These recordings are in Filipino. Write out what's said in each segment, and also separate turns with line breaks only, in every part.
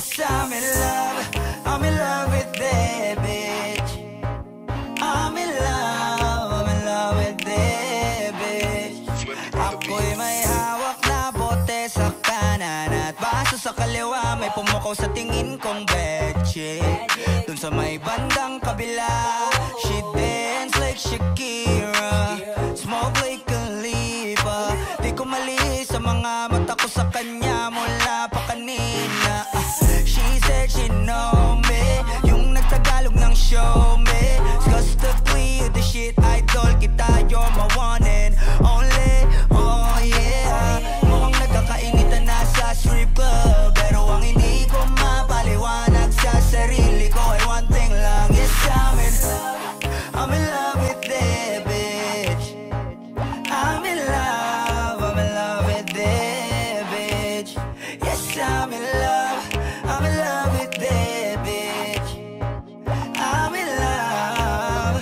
Yes, I'm in love with that bitch. I'm in love with that bitch. Ako'y may hawak na bote sa kanan at baso sa kaliwa, may pumukaw sa tingin kong bad chick. Dun sa may bandang kabila, she dance like Shakira, smoke like Khalifa. Di ko mali sa mga mata ko sa kanya mula pa kanina. She said she know me, yung nagtagalog ng show me. Cause the plea of the shit, idol kita, you're my one and only. Oh yeah, mukhang nagkakainitan na sa strip club, pero ang hindi ko mapaliwanag sa sarili ko ay one thing lang. Yes, I'm in love with that bitch. I'm in love with that bitch. Yes, I'm in love with that bitch. I'm in love.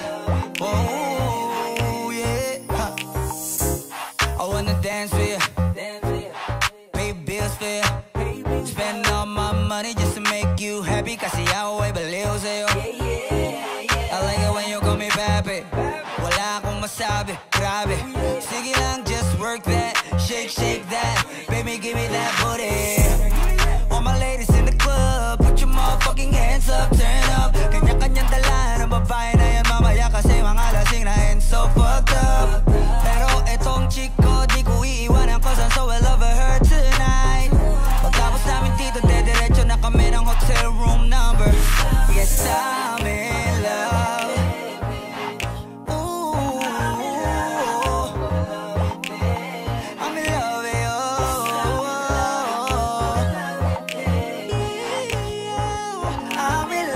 Oh yeah. I wanna dance with you, pay bills for you, spend all my money just to make you happy. Kasi ako ay baliw sa'yo. I like it when you call me papi. Wala akong masabi, grabe. Sige lang, just work that, shake that. Baby, give me that booty. All my ladies in the club, put your motherfucking hands up, turn up. Kanya-kanyang dala ng babae na yan mamaya, kasi mga lasing na and so fucked up. Pero etong chick ko, di ko iiwanan, cause I'm so in love with her tonight. Pagkapos namin dito, dediretso na kami ng hotel room number. Yes, I'm in love. Ooh, I'm in love with you. I'm in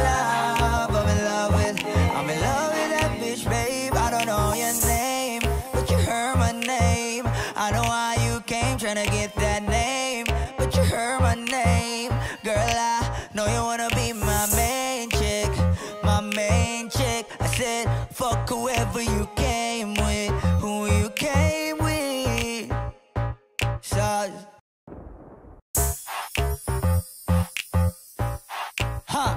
love with that bitch, babe. I don't know your name, but you heard my name. I know why you came, tryna get that name, but you heard my name. Girl, I know you wanna be my main chick, my main chick. I said, fuck whoever you came with, who you came with. So, huh?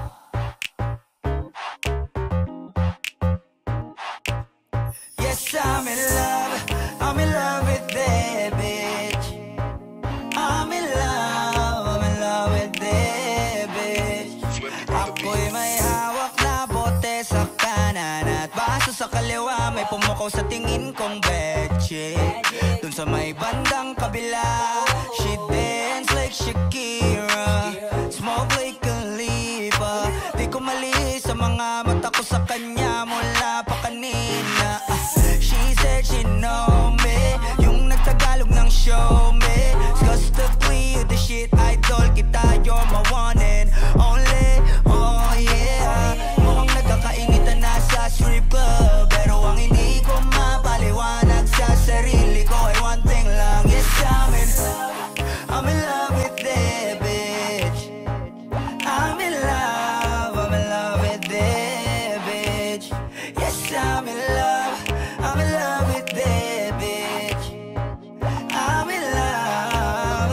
Yes, I'm in love with that bitch. I'm in love with that bitch. Ako'y may hawak na bote sa kanan at baso sa kaliwa, may pumukaw sa tingin kong bad chick. Dun sa may bandang kabila, she dance like Shakira, smoke like Khalifa. Di ko mali sa mga mata ko sa kanya mula pa kanina. She said she know me, yung nagtagalog ng show me. Cause the plea of the shit, idol kita, you're my one and only. Oh yeah, mukhang nagkakainitan na sa strip club, pero ang hindi ko mapaliwanag sa sarili ko ay one thing lang. Yes, I'm in love with that bitch. I'm in love with that bitch. Yes, I'm in love with that bitch. I'm in love.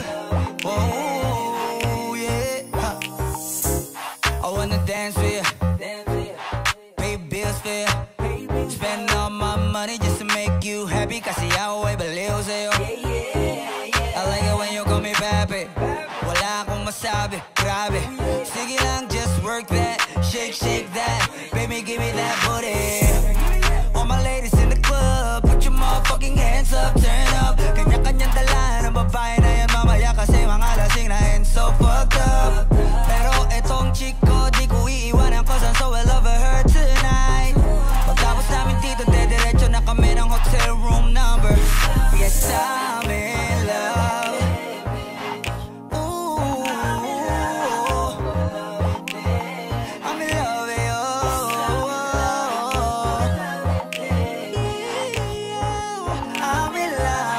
Oh yeah. I wanna dance with you, pay bills for you, spend all my money just to make you happy. Kasi ako ay baliw sa'yo. I like it when you call me papi. Wala akong masabi, grabe. Sige lang, just work that, shake that. Baby, give me that booty. All my ladies in the club, put your motherfucking hands up, turn up. Kanya-kanyang dala ng babae na yan mamaya, kasi mga lasing na and so fucked up. Pero etong chick ko, di ko iiwanan, cause I'm so in love with her tonight. Pagkapos namin dito, dediretso na kami ng hotel room number. Yes, I'm in love. Ooh, I'm in love with you. I'm in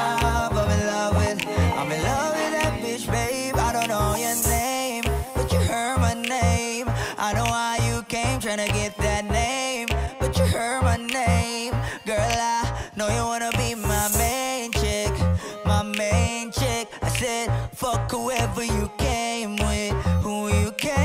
love with that bitch, babe. I don't know your name, but you heard my name. I know why you came, tryna get that name, but you heard my name. Girl, I know you wanna be my main chick, my main chick. I said, fuck whoever you came with, who you came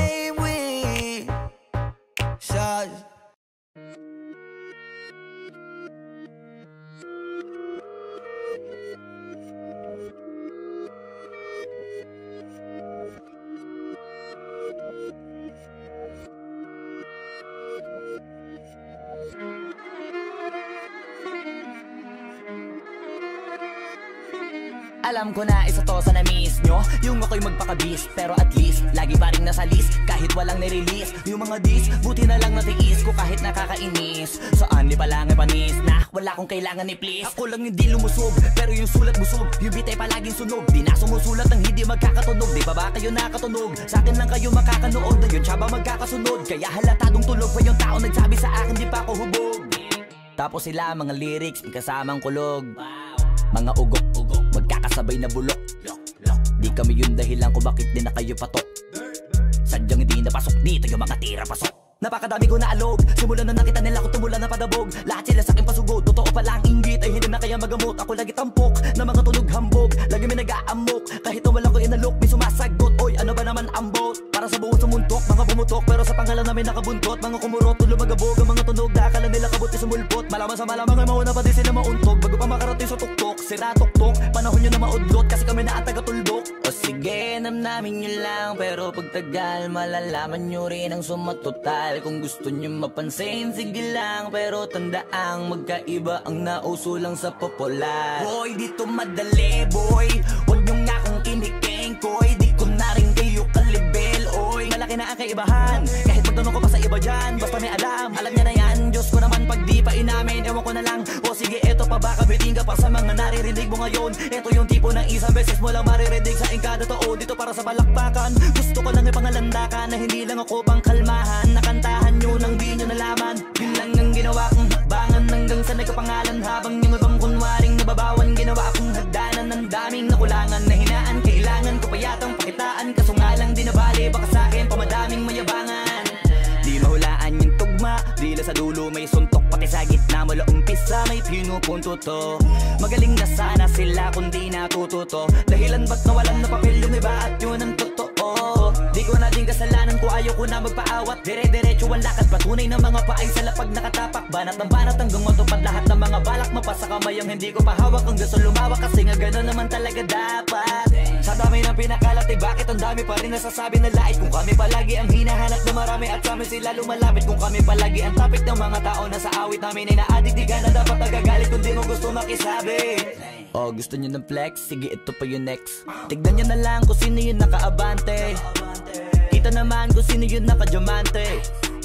Alam ko na isa to sa na-miss nyo, yung ako'y magpakabis, pero at least lagi pa rin nasa list kahit walang nirelease. Yung mga dis, buti na lang natiis ko kahit nakakainis. Saan di pa lang ay panis na wala kong kailangan ni please. Ako lang hindi lumusog, pero yung sulat busog. Yung beat ay palaging sunog, di na sumusulat ng hindi magkakatunog. Di ba kayo nakatunog? Sa akin lang kayo makakanood, na yun siya ba magkakasunod? Kaya halatadong tulog pa yung tao nagsabi sa akin di pa ako hubog. Tapos sila mga lyrics, may kasamang kulog. Mga ugok, magkakasabay na bulok. Di kami yung dahilan kung bakit di na kayo patok. Sadyang hindi napasok dito yung mga tira pasok. Napakadami ko na alog, simulan na nakita nila ko tumula na padabog. Lahat sila sa akin pasugod, totoo pala ang inggit ay hindi na kaya magamot. Ako lagi tampok, na mga tunog hambog. Lagi may nag-aamok, kahit na wala ko inalok. May sumasagot, oy ano ba naman ang bot? Para sa buong sumuntok, mga bumutok. Pero sa pangalan namin nakabuntot, mga kumurot, tulo magabog. Ang mga tunog, dakala nila kabuti sumulpot. Malaman sa malamang ay mauna pa din sila mauntog. Bago pa makarating sa tuktok, sira tuktok. Panahon nyo na maudlot, kasi kami na ang taga-tuldok. O sige, namnamin nyo lang, pero pagtagal malalaman nyo rin ang sumatotal. Kung gusto nyo mapansin, sige lang, pero tandaang magkaiba ang nauso lang sa popular. Boy, dito madali, boy, huwag nyo nga akong kiniking, koy. Di ko na rin kayo kalibel, oy. Malaki na ang kaibahan, kahit magtanong ko pa sa iba dyan. Basta may alam niya na yan. Diyos ko naman pag di pa inamin, ewan ko na lang. O sige, eto pa baka biting ka pa sa mga naririnig mo ngayon. Eto yung tipo ng isang beses mo lang maririnig sa engkada tao. Dito para sa balakbakan, gusto ko lang ipangalandakan na hindi lang ako pang kalmahan. Nakantahan nyo nang di nyo nalaman. Yun lang ang ginawa kong hakbangan hanggang sa nagkapangalan. Habang yung ibang kunwaring nababawan, ginawa akong hagdanan ng daming nakulangan na hinaan. Kailangan ko pa yatang pakitaan, kaso nga lang di nabali. Baka sa akin pamadaming mayabangan. Di mahulaan yung tugma, dila sa dulo may suntok. Pati sa gitna mula umpisa may pinupunto to. Magaling na sana sila kung di natututo. Dahilan ba't nawalan na papel yung iba at yun ang totoo. Di ko na din kasalanan ko, ayaw ko na magpaawat. Dire-diretso ang lakad, patunay ng mga paay sa lapag nakatapak. Banat ng banat hanggang matupad lahat ng mga balak. Mapasa kamay ang hindi ko pahawak, ang gusto lumawak. Kasi nga gano'n naman talaga dapat. Sa dami ng pinakalat, eh bakit ang dami pa rin nasasabi na lait? Kung kami palagi ang hinahanap na marami at sa amin sila lumalapit. Kung kami palagi ang topic ng mga tao na sa awit namin ay na-addict. Di ka na dapat nagagalit kung di mo gusto makisabi. Oh, gusto nyo ng flex? Sige, ito pa yung next. Tignan nyo na lang kung sino yung nakaabante. Kita naman kung sino yung nakadiamante.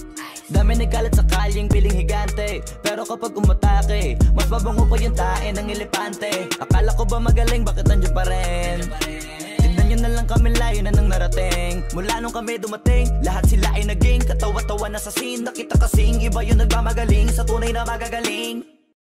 Dami nagkalat sa kalyeng piling higante. Pero kapag umatake, mas mabango pa yung tae ng elepante. Akala ko ba magaling, bakit nandiyan pa rin? Tignan nyo na lang kami, layo na nang narating. Mula nung kami dumating, lahat sila ay naging katawa-tawa na sa scene. Nakita kasing iba yung nagmamagaling sa tunay na magagaling.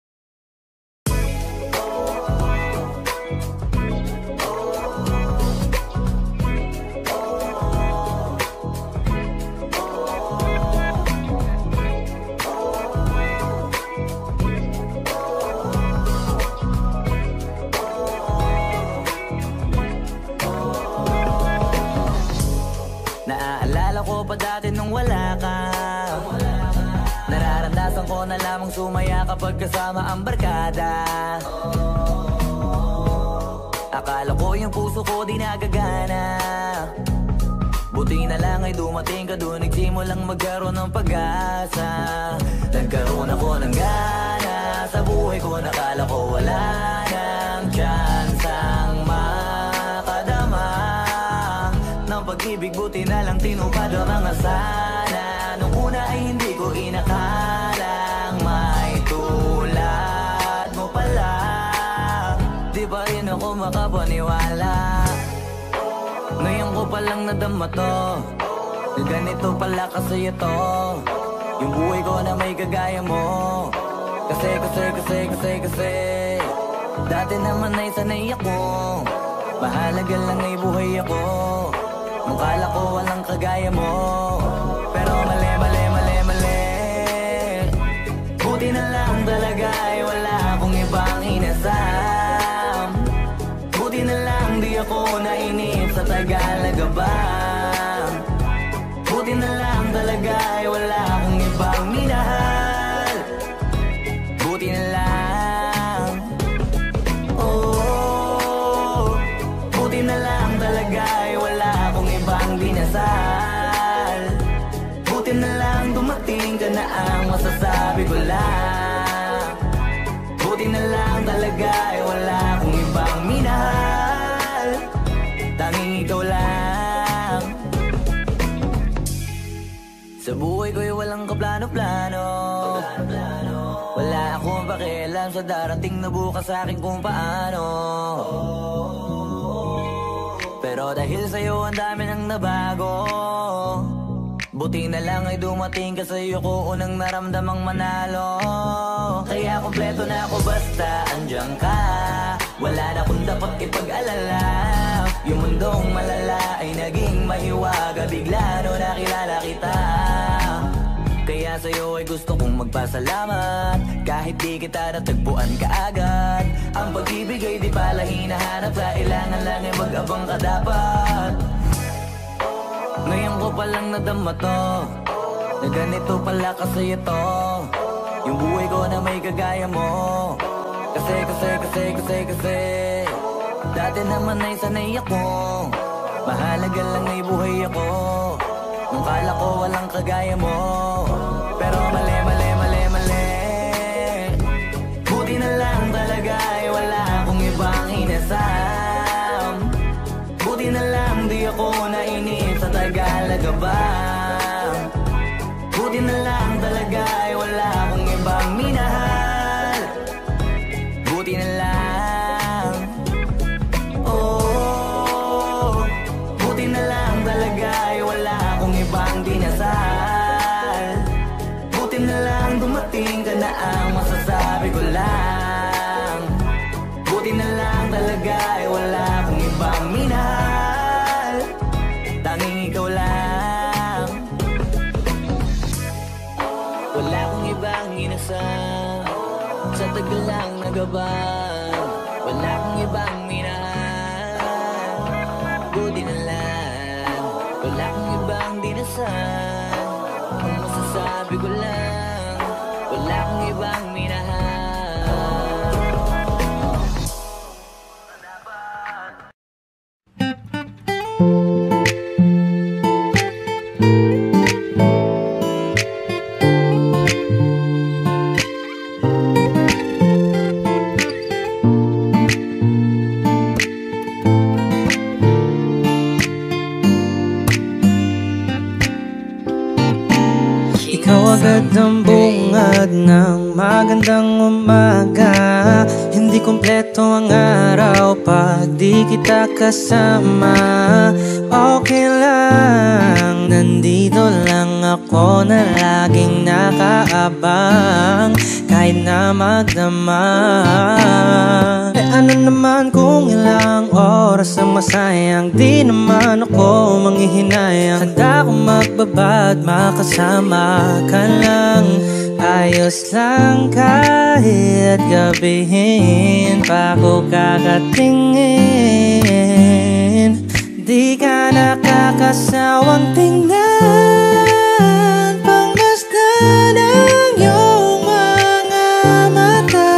Naaalala ko pa dati nung wala ka. Nararamdasan ko na lamang sumaya kapag kasama ang barkada. Akala ko yung puso ko di nagagana. Buti na lang ay dumating ka doon, nagsimulang magkaroon ng pag-asa. Nagkaroon ako ng gana sa buhay ko, nakala ko wala nang chansang makadama ng pag-ibig. Buti na lang tinupad ang mga sana. Nung una ay hindi ko inakalang may tulad mo pala. Di pa rin ako makapaniwala. Ngayon ko palang nadama to, na ganito pala kasi ito. Yung buhay ko na may kagaya mo. Kasi dati naman ay sanay ako. Mahalaga lang ay buhay ako. Nung kala ko walang kagaya mo. Pero mali. Buti na lang talaga ay wala akong ibang inasam. Buti na lang di ako nainip sa Tagalaga ba. Buti na lang talaga ay wala akong ibang minahal. Buti na lang. Oh, buti na lang talaga ay wala akong ibang dinasal. Buti na lang dumating ka na ang masasabi ko lang. Buti na lang talaga ay wala akong ibang minahal. akong pakialam sa darating na bukas sa akin kung paano. Pero dahil sa'yo ang dami nang nabago, buti na lang ay dumating ka sa'yo ko unang naramdamang manalo. Kaya kompleto na ako basta andyan ka. Wala na akong dapat ipag-alala. Yung mundong malala ay naging mahiwaga bigla no nakilala kita. Kaya sa'yo ay gusto kong magpasalamat. Kahit di kita natagpuan kaagad. Ang pag-ibig ay di pala hinahanap. Kailangan lang ay mag-abang ka dapat. Ngayon ko palang nadama to, na ganito pala kasi ito. Yung buhay ko na may kagaya mo. Kasi dati naman ay sanay ako. Mahalaga lang ay buhay ako. Nung kala ko walang kagaya mo. Pero mali. Buti na lang talaga ay wala akong ibang inasam. Buti na lang di ako nainip sa Tagalaga ba. Buti na lang talaga ay wala akong ibang minahal. Buti na lang. Oh, buti na lang talaga ay wala akong ibang dinasal. Buti na lang dumating ka na ang masasabi ko lang. Buti na lang talaga ay wala akong ibang minahal. Tanging ikaw lang. Wala akong ibang inasal. Sa tagal lang nagabang. Wala akong ibang minahal. Buti na lang. Wala akong ibang dinasal. Ang masasabi ko lang, wala akong ibang minahal.
Ikaw agad ang bungad ng magandang umaga. Hindi kumpleto ang araw pag di kita kasama. Okay lang, nandito lang ako na laging nakaabang. Kahit na magdama. Ano naman kung ilang oras ang masayang, di naman ako manghihinayang. Handa akong magbabad, makasama ka lang. Ayos lang kahit gabihin pa ko kakatingin. Di ka nakakasawang tingnan, pangmasdan ang iyong mga mata.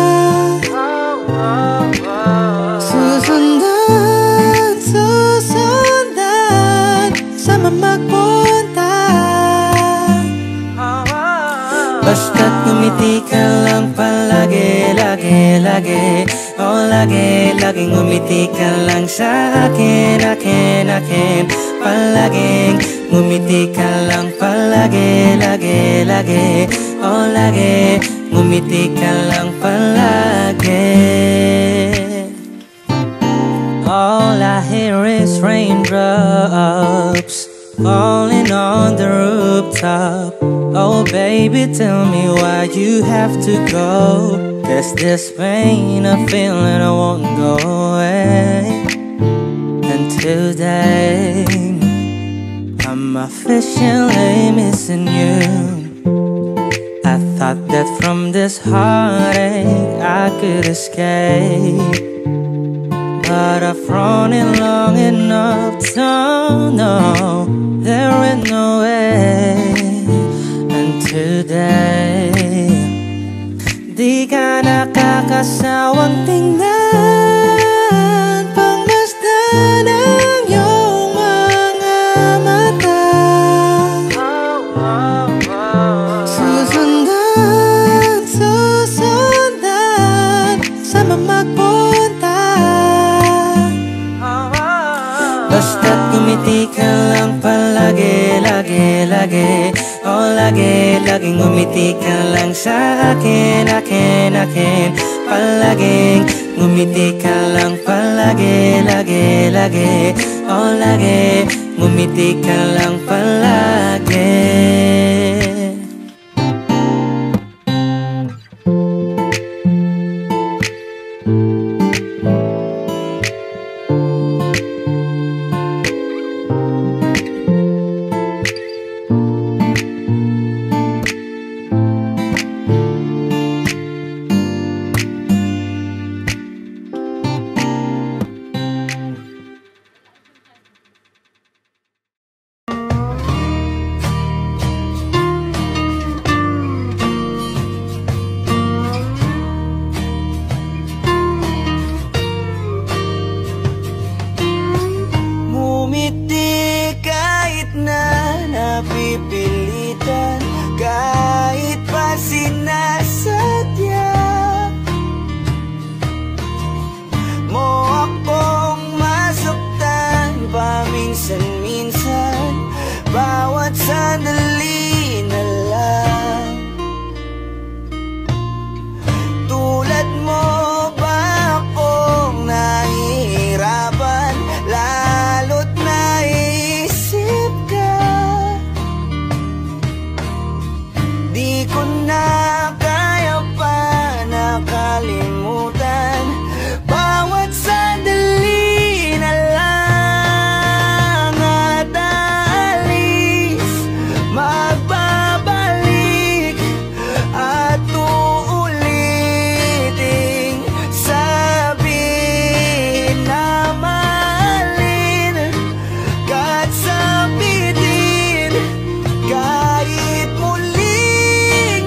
Susundan sama magpunta. Basta't ngumiti ka lang palagi, lagi. Oh, laging ngumiti ka lang sa akin. Palaging ngumiti ka lang palagi. Oh, ngumiti ka lang palagi. All I hear is raindrops falling on the rooftop. Oh baby, tell me why you have to go. There's this pain, a feeling I won't go away. And today I'm officially missing you. I thought that from this heartache I could escape, but I've run it long enough to know there ain't no way. And today, di ka nakakasawang tingnan, pangmasdan ang iyong mga mata. Susundan sama magpunta. Basta't ngumiti ka lang palagi. Oh, laging ngumiti ka lang sa akin, akin, akin. Palaging ngumiti ka lang palagi, lagi, lagi. Oh lagi, ngumiti ka lang palagi.
Napipilitan kahit pa sinasadya mo akong masaktan paminsan-minsan, bawat sandali na lang. Tulad mo ba akong nahihirapan, lalo't naisip ka? Di ko na kaya pa nakalimutan, bawat sandali na lang at aalis, magbabalik at uuliting sabihin na mahalin kahit sabitin, kahit muling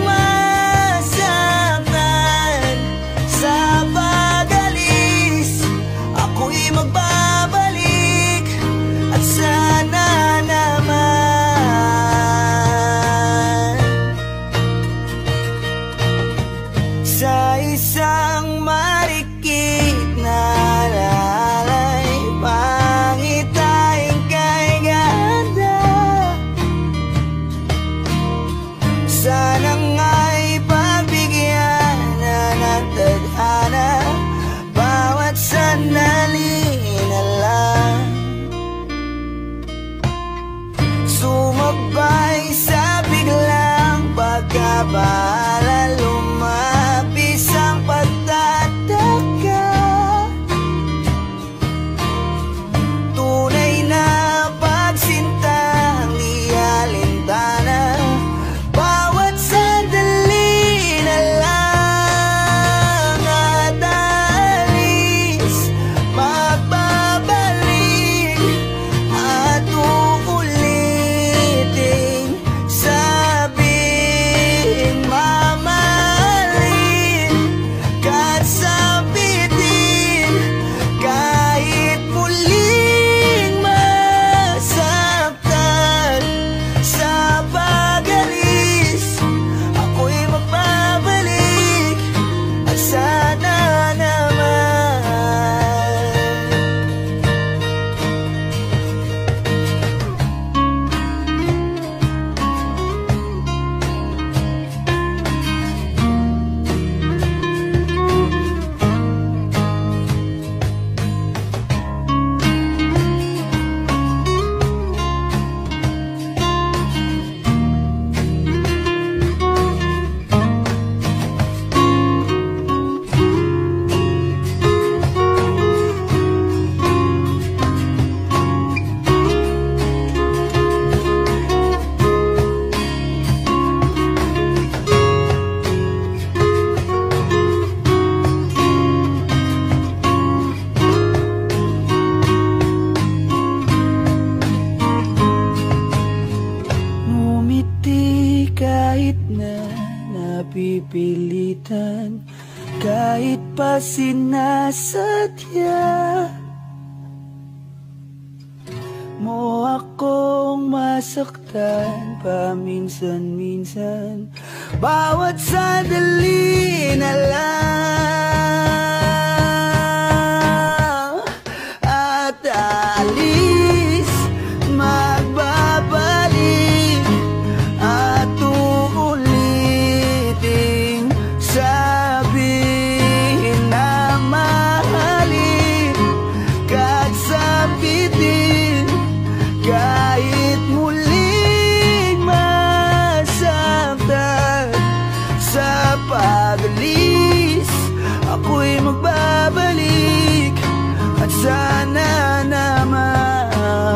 masaktan. Sa pag-alis, ako'y magbabalik at sana naman sa isang marikit na lalay, pangitain kay ganda. Sana nga'y pagbigyan na ng tadhana, bawat sandali na lang. Sumabay sa biglang pagkabala, lumapis ang pagtataka. Tunay na pagsintang di alintana, bawat sandali na lang at aalis, magbabalik at uuliting sabihin mamahalin kahit sabitin, kahit muling masaktan. Sa pag-alis, ako'y magbabalik at sana naman ngumiti kahit na napipilitan, kahit pa sinasadya mo akong masaktan paminsan-minsan, bawat sandali na lang at aalis, magbabalik at uuliting ako'y magbabalik. At sana naman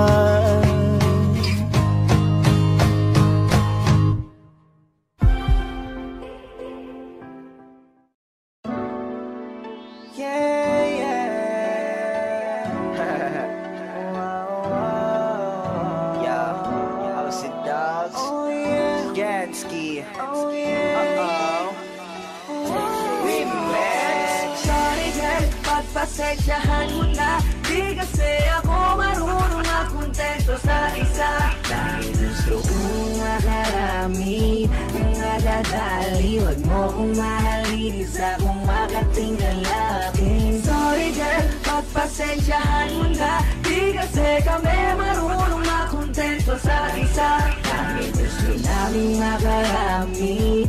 pasensyahan mo na, di kasi ako marunong magkontento sa isa. Dahil gusto kong makarami, nadadali. Huwag mo kong mahalin, isa kong makating lalaki. Sorry girl, pagpasensyahan mo na, di kasi kami marunong magkontento sa isa. Dahil gusto namin makarami,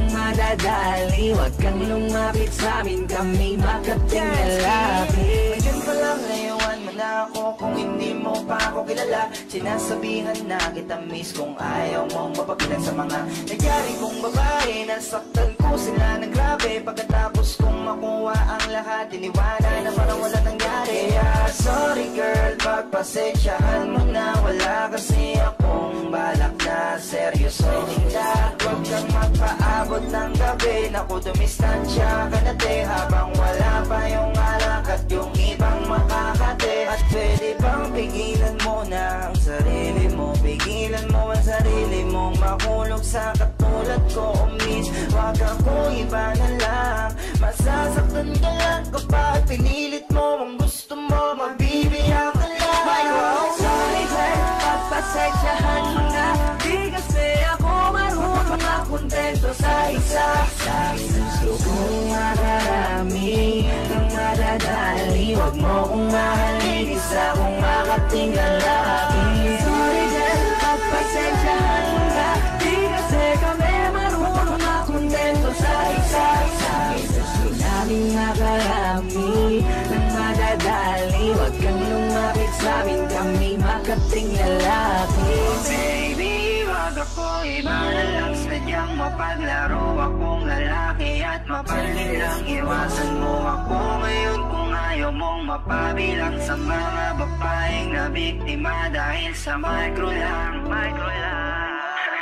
madadali. Huwag kang lumapit sa'min, kami makating lalaki.
Diyan pa lang ngayon mo na ako, kung hindi mo pa ako kilala. Sinasabihan na kita miss kung ayaw mong mapagilan sa mga nangyari kong babae. Nasaktan ko sila ng grabe, pagkatapos kong makuha ang lahat, iniwala na parang wala nangyari. Sorry girl, pagpasensyahan mo na, wala kasi akong balak na seryoso. Huwag kang magpaabot ng gabi, naku dumistansya ka na te, habang wala pa yung alak at yung ibang makakate. At pwede bang pigilan mo na ang sarili mo, pigilan mo ang sarili mong mahulog sa katulad ko, miss. Huwag ako iba na lang, masasaktan ka lang kapag pinilit mo ang gusto mo, mabibiyak ka lang.
Sorry girl, pagpasensyahan mo na, di kasi ako marunong magkontento sa isa. Dahil gusto kong makarami, ng madadali. Huwag mo kong mahalin, isa kong makating lalaki. Sorry girl, pagpasensyahan mo na, di kasi kami marunong magkontento sa isa. Dahil gusto namin makarami, ng madadali. Huwag kang lumapit sa'min, kami makating lalaki.
Baby, wag ako iba na lang, sadyang mapaglaro akong lalaki at mapalit lang. Iwasan mo ako ngayon kung ayaw mong mapabilang sa mga babaeng na biktima dahil sa micro lang, micro lang.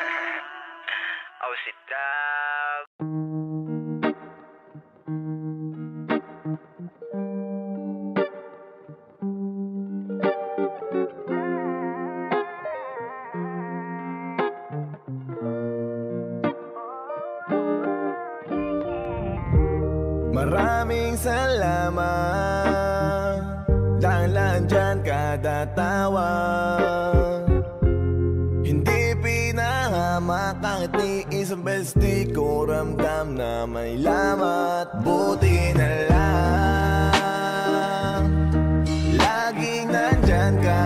Oh, sit down.
Maraming salamat dahil nandyan kada tawag. Hindi pinahamak kahit ni isang beses di ko ramdam na may lamat. Buti na lang laging nandyan ka.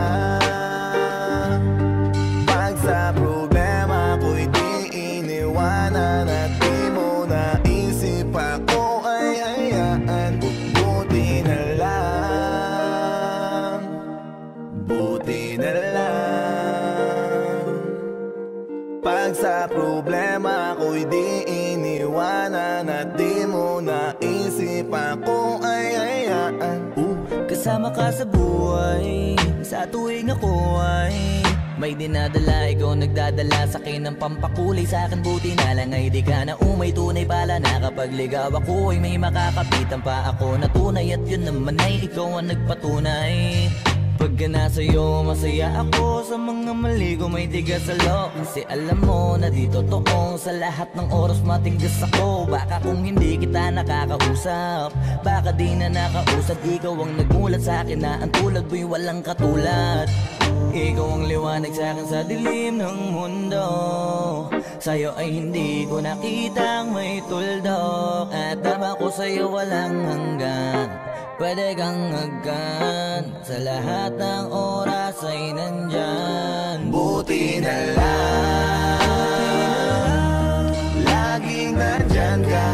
Pag sa problema ko'y di iniwanan at di mo naisip ako. Pag sa problema ko'y di iniwanan at di mo naisip ako ay hayaan.
Kasama ka sa buhay, sa tuwing ako ay may dinadala, ikaw nagdadala sa akin ng pampakulay. Sa akin buti na lang ay di ka na umay, tunay pala na kapag ligaw ako ay may makakapitan pa ako na tunay. At yun naman ay ikaw ang nagpatunay. Pagka nasa'yo, masaya ako. Sa mga mali ko may tigas sa loob, kasi alam mo na di totoo. Sa lahat ng oras matinggas ako. Baka kung hindi kita nakakausap, baka di na nakausap. Ikaw ang nagmulat sa akin na ang tulad mo'y walang katulad. Ikaw ang liwanag sa akin sa dilim ng mundo. Sa'yo ay hindi ko nakitang may tuldok. At tama ko sa'yo walang hanggan. Pwede kang agkan, sa lahat ng oras ay nandyan.
Buti na lang laging nandyan ka.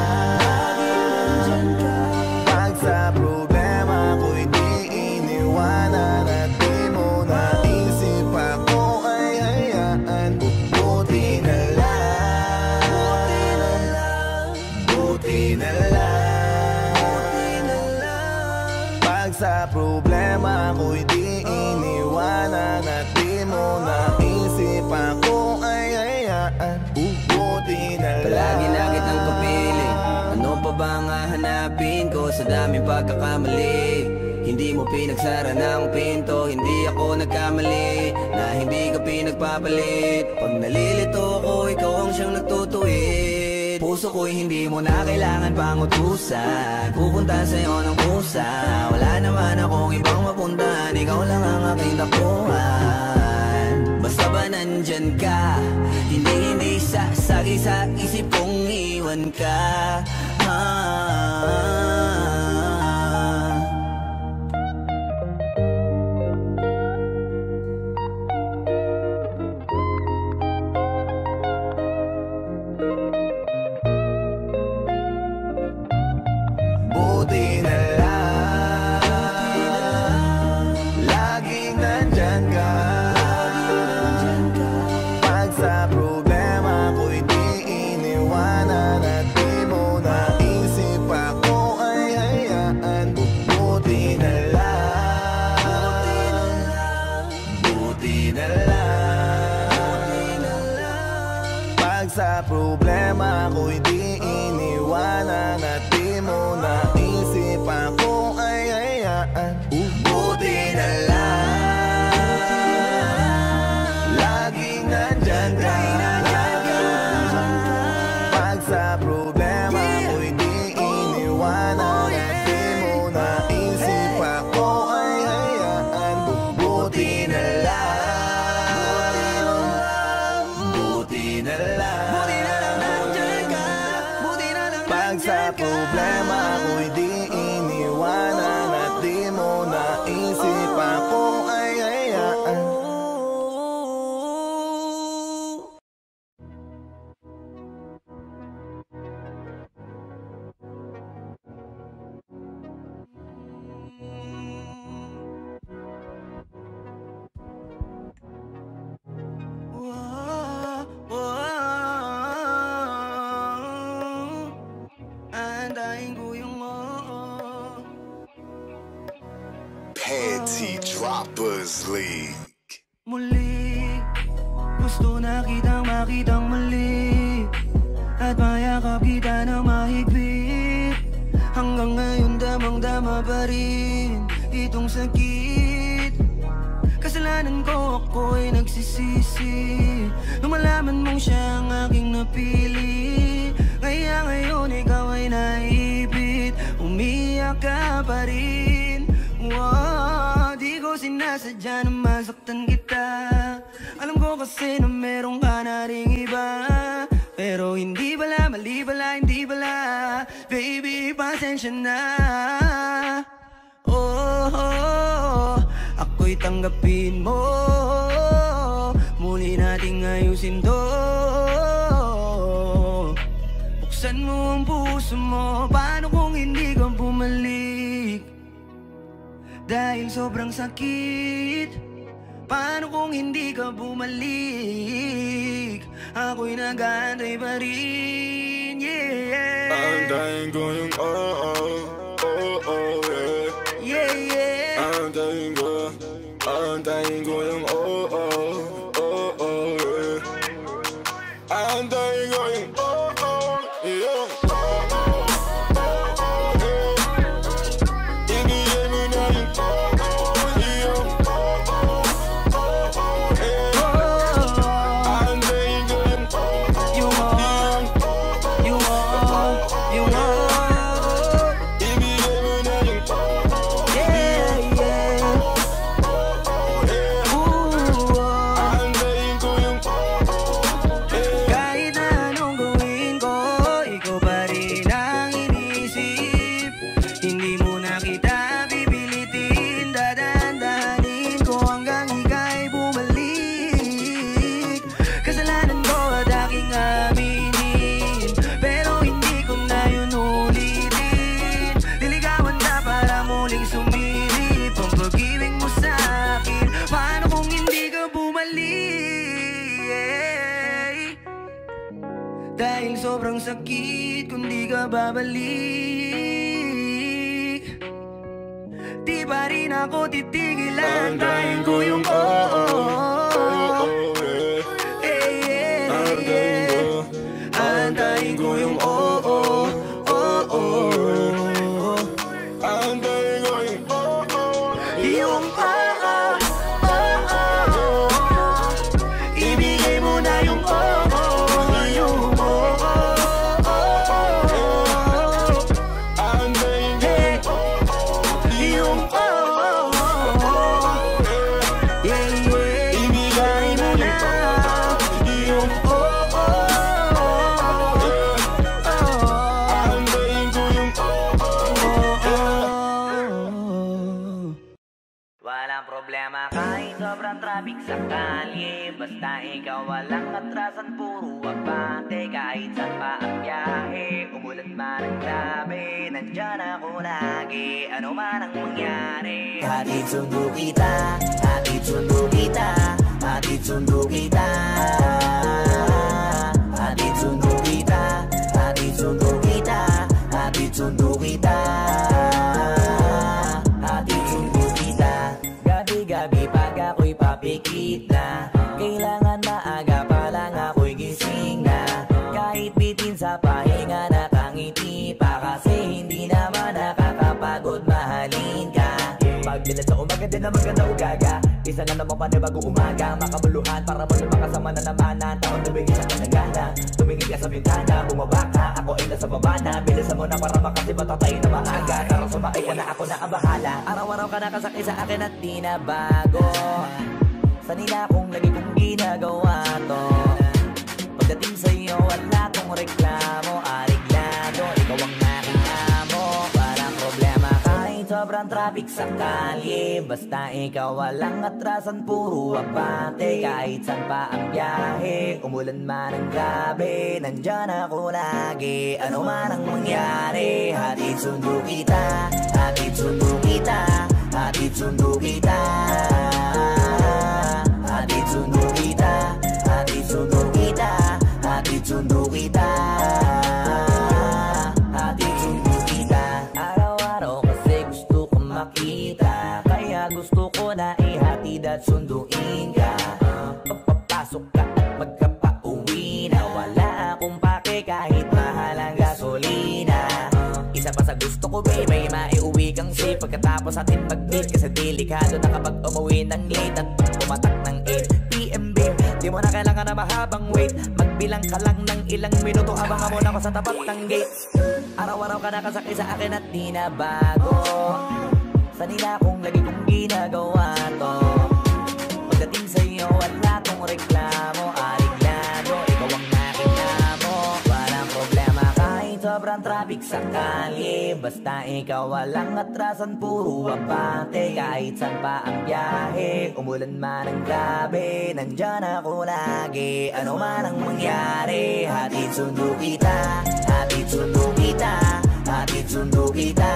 Pag sa problema ko'y di iniwanan at di mo naisip ako ay hayaan. Buti na lang, buti na lang, buti na lang. sa problema ko'y di iniwanan at di mo naisip ako ay hayaan. Buti na lang.
Palagi na kitang kapiling, ano pa ba ang hahanapin ko sa daming pagkakamali? Hindi mo pinagsara ng pinto, hindi ako nagkamali na hindi ka pinagpapalit. Pag nalilito ako, ikaw ang siyang nagtutuwid. Puso ko'y hindi mo na kailangan pang utusan, pupunta sa'yo ng pusa. Wala naman akong ibang mapuntahan, ikaw lang ang aking tapuhan. Basta ba nandyan ka, hindi sasagi sa isip kong iwan ka.
Buti na lang, laging nandyan ka. Pag sa problema ko'y di iniwanan at di mo naisip ako ay hayaan. Buti na lang, buti na lang. Pag sa problema ko'y di iniwanan at di mo naisip ako ay hayaan. Buti na lang, laging nandyan ka. Pag sa problema ko'y di iniwanan at di mo naisip ako ay hayaan. Buti na lang, buti na lang. Pag sa problema ko'y di iniwanan at di mo naisip ako ay hayaan.
Andahin ko yung
Panty Droppers League.
muli. Gusto na kitang makitang muli at mayakap kita na mahigpit. Hanggang ngayon damang-dama pa rin itong sakit. Kasalanan ko, ako'y nagsisisi nung malaman mong siya ang aking napili. Kaya ngayon ikaw ay naipit, umiyak ka pa rin. Wow, di ko sinasadya na masaktan kita. Alam ko kasi na meron ka na ring iba, pero hindi pala, mali pala, hindi pala. Baby, pasensya na. Oh, ako'y tanggapin mo. Muli nating ayusin to. Buksan mo ang puso mo. Paano kung hindi ka bumalik? Dahil sobrang sakit. Paano kung hindi ka bumalik? Ako'y nag-aantay pa rin, yeah.
Antayin ko yung yeah.
Yeah.
Antayin ko yung yeah. Antayin ko yung yeah. Ibigay mo na yung Antayin ko yung ibigay mo na yung Antayin ko yung
kahit na anong gawin ko, ikaw pa rin ang inisip. Hindi mo na kita pipilitin, dadandahanin ko hanggang ika'y bumalik. Kasalanan ko at aking aminin, pero hindi ko na yun ulitin. Niligawan na para muling sumilip ang pag-ibig mo sa akin. Paano kung hindi ka bumalik? Dahil sobrang sakit kung di ka babalik. Di pa rin ako titigil. Aantayin ko yung oo. Aantayin ko yung oo.
Aantayin ko yung
Yung ibigay mo na yung yung
aantayin ko
yung ibigay mo na yung
aantayin ko yung
Walang problema kahit sobrang traffic sa kalye. Basta ikaw walang atrasan, puro abante. Kahit saan pa ang biyahe, umulan man ang grabe, nandyan ako lagi, ano man ang mangyari. Hatid sundo kita, hatid sundo kita, hatid sundo kita. Hatid sundo kita, hatid sundo kita, hatid sundo kita. Hatid sundo kita. Gabi-gabi pag ako'y papikit na, kailangan maaga pa lang ako'y gising na. Kahit bitin sa pahinga nakangiti pa, kasi hindi naman nakakapagod mahalin ka. Pagbilan sa umaga din na maganda ugaga, isa na naman panibagong umaga. Makabuluhan para mo makasama na naman ang taon, tumingin sa kanagana. Tumingin ka sa bintana, bumaba ka, ako ay nasa baba na. Bilisan mo na para makasi matatay na maaga. Tara sumakay ka na, ako na ang bahala. Araw-araw ka nakasakay sa akin at di na bago. Sanila kong lagi kong ginagawa to. Pagdating sa'yo wala kong reklamo, ariglado, ikaw ang aking amo. Parang problema kahit sobrang traffic sa kalye. Basta ikaw walang atrasan, puro abante. Kahit saan pa ang biyahe, umulan man ang grabe, nandyan ako lagi, ano man ang mangyari. Hatid sundo kita, hatid sundo kita, hatid sundo kita. Hatid sundo kita, hatid sundo kita, hatid sundo kita. Hatid sundo kita. Araw-araw kasi gusto ko makita, kaya gusto ko na ihatid at sunduin ka. Pagpapasok ka at magkapauwi na, wala akong pake kahit mahal ang gasolina. Isa pa sa gusto ko baby, maiuwi kang safe pagkatapos atin mag-meet, kasi delikado na kapag umuwi ng late at pumatak ng 8 PM babe. Di mo na kailangan na mahabang wait, magbilang ka lang ng ilang minuto, abangan mo na ako sa tapat ng gate. Araw-araw ka nakasakay sa akin at di na bago. Sanila kong lagi kong ginagawa to. Pagdating sa'yo wala kong reklamo, ariglado, ikaw ang aking amo. Walang problema kahit sobrang traffic sa kalye. Basta ikaw walang atrasan, puro abante. Kahit saan pa ang biyahe, umulan man ang grabe, nandyan ako lagi, ano man ang mangyari. Hatid sundo kita, hatid sundo kita, hatid sundo kita.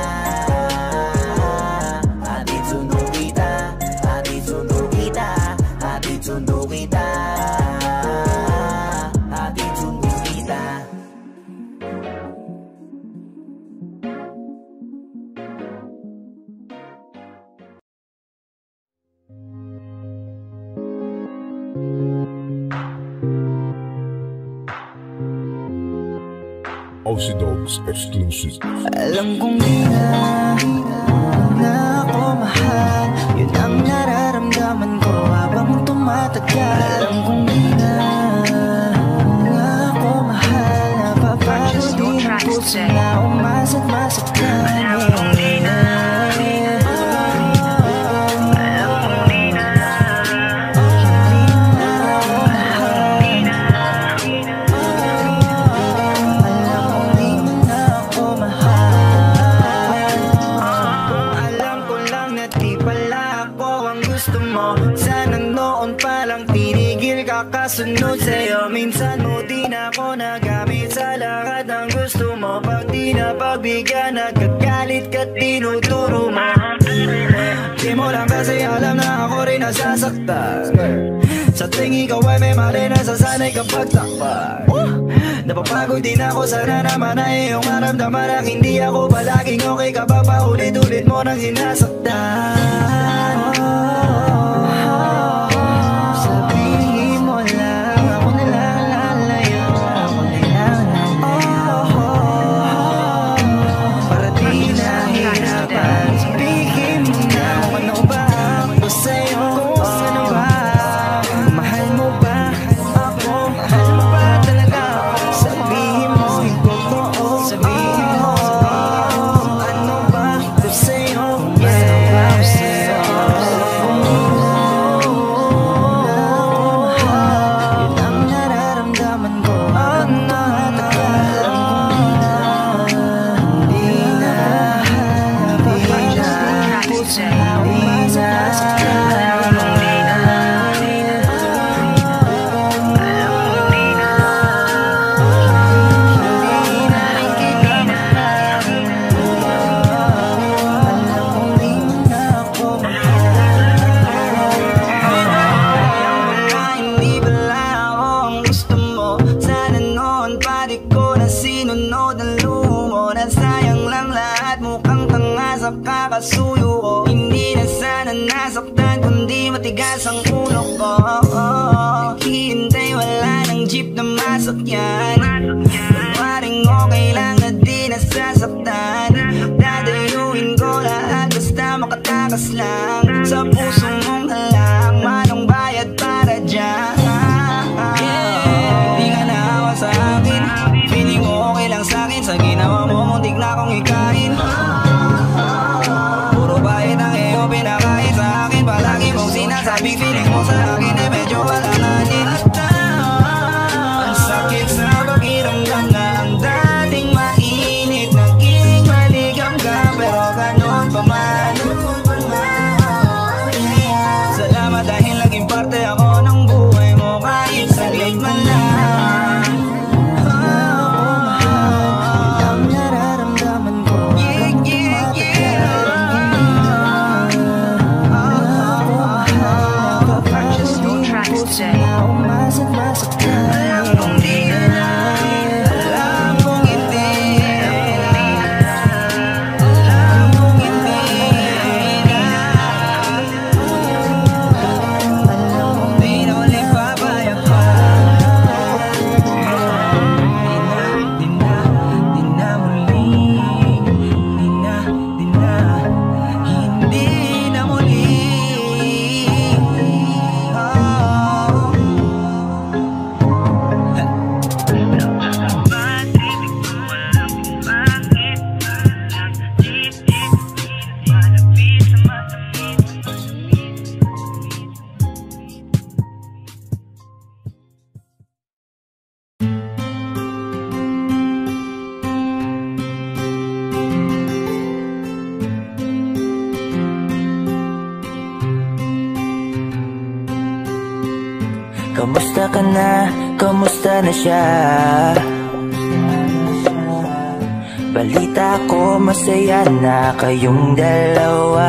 Hatid sundo kita, hatid sundo kita, hatid sundo kita. Hatid sundo kita.
Aussie Dogs exclusive.
Alam kong di na ako mahal, yun ang nararamdaman ko habang tumatagal. Alam kong di na ako mahal, napapagod din ang puso na umasa't masaktan. Alam kong di na, alam kong di na, sana noon pa lang tinigil ka kasunod sa'yo. Minsan mo din ako nagamit sa lahat ng gusto mo. Pag di na pagbigyan, nagkagalit ka't tinuturo mo. Di mo lang kasi alam na ako rin nasasaktan. Sa tingin ikaw ay may mali, nasasanay kapag takpan. Napapagod din ako, sana naman ay iyong maramdaman ang hindi ako palaging okay kapag paulit-ulit mo nang sinasaktan. Sabihin mo lang, ako na lang lalayo, ako na lang lalayo, para di nahihirapan. Sabihin mo na kung ano ba ako sa'yo, kung ano ba. Mahal mo ba ako? Mahal mo ba talaga ako? Sabihin mo yung totoo. Sabihin mo ano ba ako sa'yo? Ano ba ako sa'yo? Yun ang nararamdaman ko. Ang natagalan ko Di na puso kakasuyo ko. Hindi na sana nasaktan, kundi matigas ang ulo ko. Naghihintay, wala ng jeep na masakyan. Maring okay lang na di nasasaktan. Dadayuin ko lahat basta makatakas lang. Sa puso mong halang, manong bayad para dyan. Di ka naawa sa akin, feeling mo okay lang sa akin. Sa ginawa mo, muntik na akong ikain. Pinakain sa akin, palagi mong sinasabing feeling mo sa akin ay medyo alanganin. Ang sakit sa pakiramdam na ang dating mainit naging maligam ka, pero ganun pa man. Salamat dahil naging parte ako ng buhay mo kahit saglit man lang. Ang nararamdaman ko, alam kong di ka na, alam kong hindi, alam kong hindi na, alam kong di na ulit papayag pa. Di na muli, di na, hindi na muli. Kamusta ka na? Kamusta na siya? Balita ko masaya na kayong dalawa.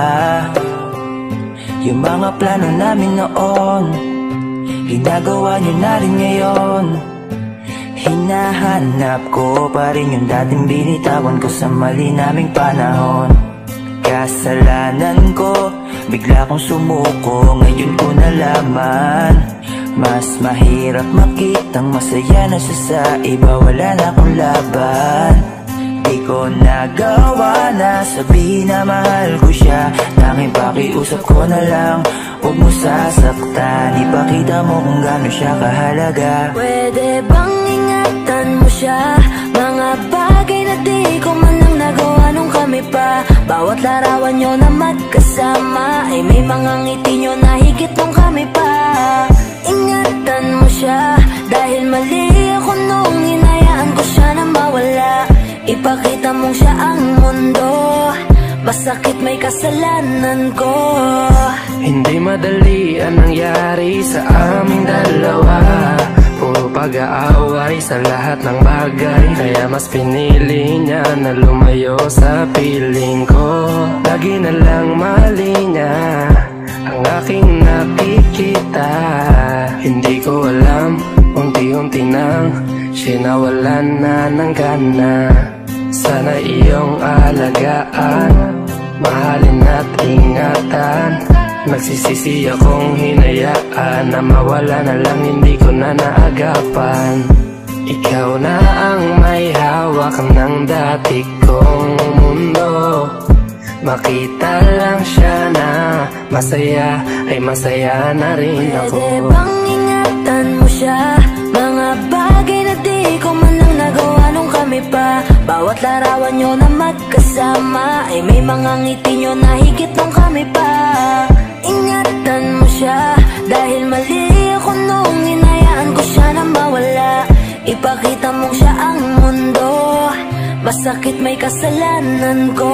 Yung mga plano namin noon, ginagawa nyo na rin ngayon. Hinahanap ko pa rin yung dating binitawan ko sa mali naming panahon. Kasalanan ko, bigla kong sumuko, ngayon ko nalaman. Mas mahirap makitang masaya na siya sa iba, wala na akong laban. Di ko nagawa na sabihin na mahal ko siya, tanging pakiusap ko na lang, huwag mo sasaktan. Ipakita mo kung gaano siya kahalaga. Pwede bang ingatan mo siya? Mga bagay na di ko man lang nagawa nung kami pa. Bawat larawan nyo na magkasama ay may mga ngiti nyo na higit nung kami pa. Ingatan mo siya, dahil mali ako nung hinayaan ko siya na mawala. Ipakita mong siya ang mundo, masakit may kasalanan ko.
Hindi madali ang nangyari sa aming dalawa. Puro pag-aaway sa lahat ng bagay, kaya mas pinili niya na lumayo sa piling ko. Lagi na lang mali niya ang aking nakikita. Hindi ko alam, unti-unti nang sinawalan na ng gana. Sana iyong alagaan, mahalin at ingatan. Nagsisisi akong hinayaan na mawala na lang, hindi ko na naagapan. Ikaw na ang may hawak ng dati kong mundo. Makita lang siya na masaya, ay masaya na rin ako.
Pwede bang ingatan mo siya? Mga bagay na di ko man lang nagawa nung kami pa. Bawat larawan nyo na magkasama ay may mga ngiti nyo na higit nung kami pa. Ingatan mo siya dahil mali ako nung hinayaan ko siya na mawala. Ipakita mo siya ang mundo, masakit may kasalanan ko.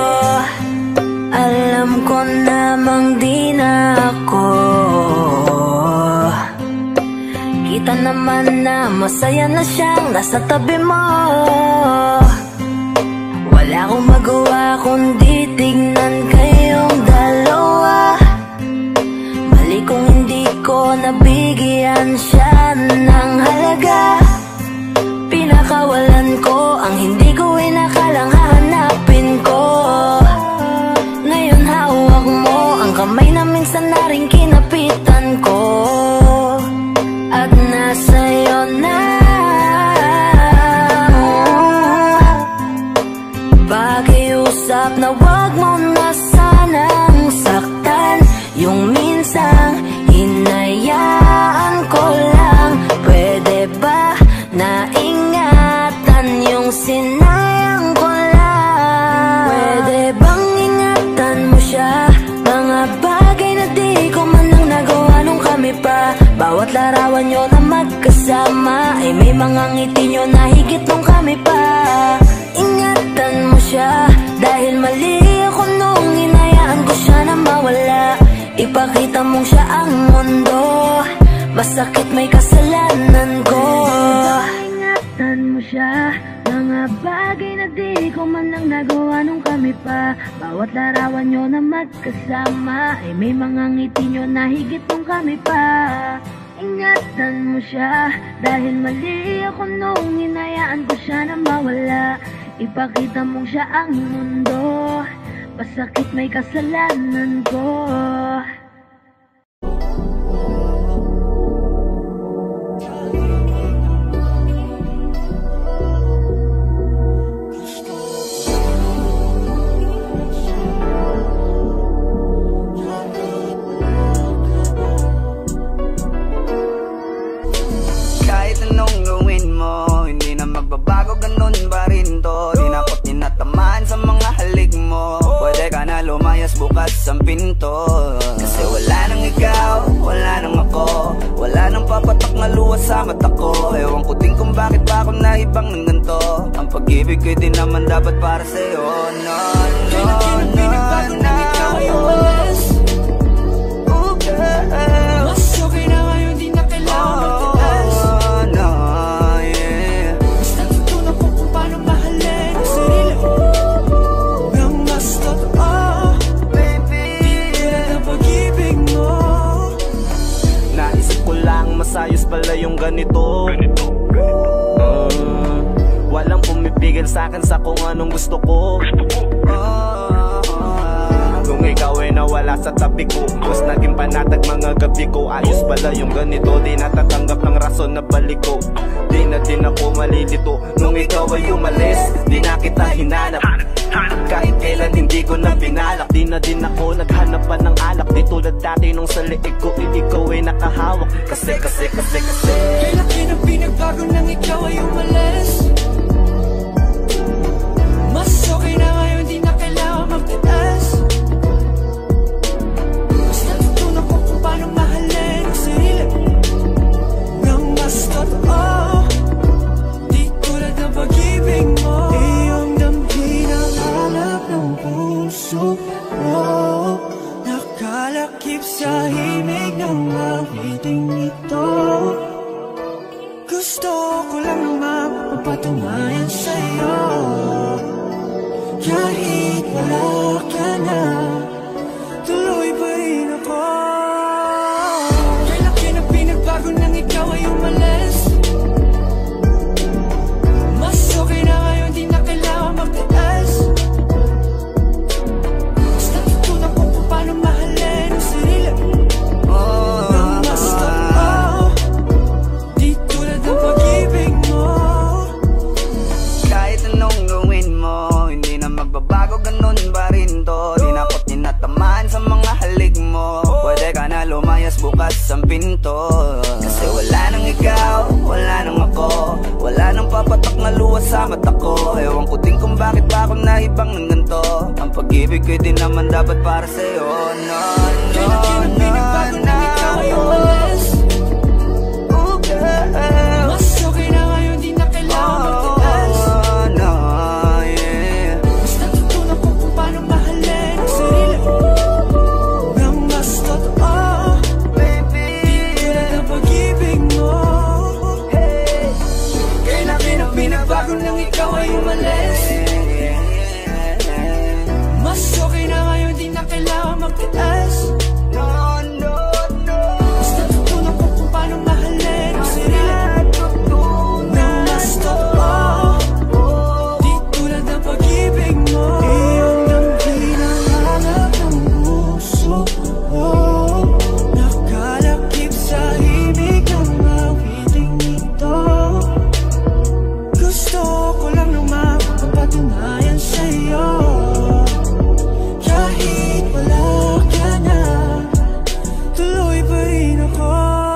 Alam ko namang di na ako. Kita naman na masaya na siyang nasa tabi mo. Wala akong magawa kundi tignan kayong dalawa. Mali kung hindi ko nabigyan siya ng halaga. Pinakawalan ko ang hindi ko inakalang hahanapin ko. Ngayon hawak mo ang kamay na minsan na rin kinapitan ko. At nasa'yo na. Pakiusap na wag mo na sanang saktan. Yung minsang hinayaan ko lang. Pwede ba na ingatan yung sinayang ko lang? Pwede bang ingatan mo siya? Mga bagay na di ko man lang nagawa nung kami pa. Bawat larawan nyo na magkasama ay may mga ngiti nyo na higit nung kami pa. Ingatan mo siya dahil mali ako nung hinayaan ko siya na mawala. Ipakita mong siya ang mundo, masakit may kasalanan ko. Ingatan mo siya, mga bagay na di ko man lang nagawa nung kami pa. Bawat larawan nyo na magkasama ay may mga ngiti nyo na higit nung kami pa. Ingatan mo siya dahil mali ako nung hinayaan ko siya na mawala. Ipakita mong siya ang mundo, masakit may kasalanan ko.
Kahit anong gawin mo, hindi na magbabago, ganun pa rin to. Di na ako tinatamaan sa mga halik mo. Pwede ka na lumayas, bukas ang pinto. Kasi wala nang ikaw, wala nang ako. Wala nang papatak na luha sa mata ko. Ewan ko din kung bakit pa ako naibang ng ganito. Ang pag-ibig ko'y di naman dapat para sa'yo. No, no, no, no, no. Oh, girl.
Mas okay na ngayon, di na kailangan magtaas.
No, yeah.
Basta natutunan ko kung paano mahalin ang sarili nang mas totoo.
Baby,
Tulad ng pag-ibig mo.
Naisip ko lang masayos pala yung ganito. Walang pumipigil sa'kin sa kung anong gusto ko. Kung ikaw ay nawala sa tabi ko, mas naging panatag mga gabi ko. Ayos pala yung ganito, di natatanggap ng rason na balik ko. Di na din ako malilito nung ikaw ay umalis. Di na kita hinanap, kahit kailan hindi ko na pinalak. Di na din ako naghanap pa ng alak. Di tulad dati nung sa liig ko, ikaw ay nakahawak. Kasi
Kailan kinang pinagbago nang ikaw ay umalis. Mas okay na ngayon, di na kailangan magtaas. Basta natutunan ko kung paano mahalin ang sarili nang mas totoo. Di tulad ng pag-ibig mo. Iyong damhin ang hanap ng puso mo. Nakalakip sa himig ng awiting ito. Gusto ko lang naman mapatunayan sa'yo. Kahit wala ka na, tuloy pa rin ako. bukas ang pinto. Kasi wala nang ikaw, wala nang ako, wala nang papatak na luha sa mata ko. Ewan ko din kung bakit ba ako naibang ng ganito. Ang pag-ibig ko'y di naman dapat para sa'yo. No, no, no, no, ikaw ay umalis. Mas okay na ngayon, di na kailangan magtiis. No, yeah. Mas natutunan ko kung paano mahalin ang sarili nang mas totoo, baby. Di tulad ang pag-ibig mo. Kailangan ang binabago nang ikaw ay umalis. Mas okay na ngayon, di na kailangan magtiis. No, no, no. Mas natutunan ko kung paano mahalin ang sarili nang mas totoo, di tulad ng pag-ibig mo. Iyon ang hinahanap ng puso ko, nakalakip sa himig ng awiting ito. Gusto ko lang nang mapapatunayan sa'yo, kahit wala ka na, tuloy pa rin ako.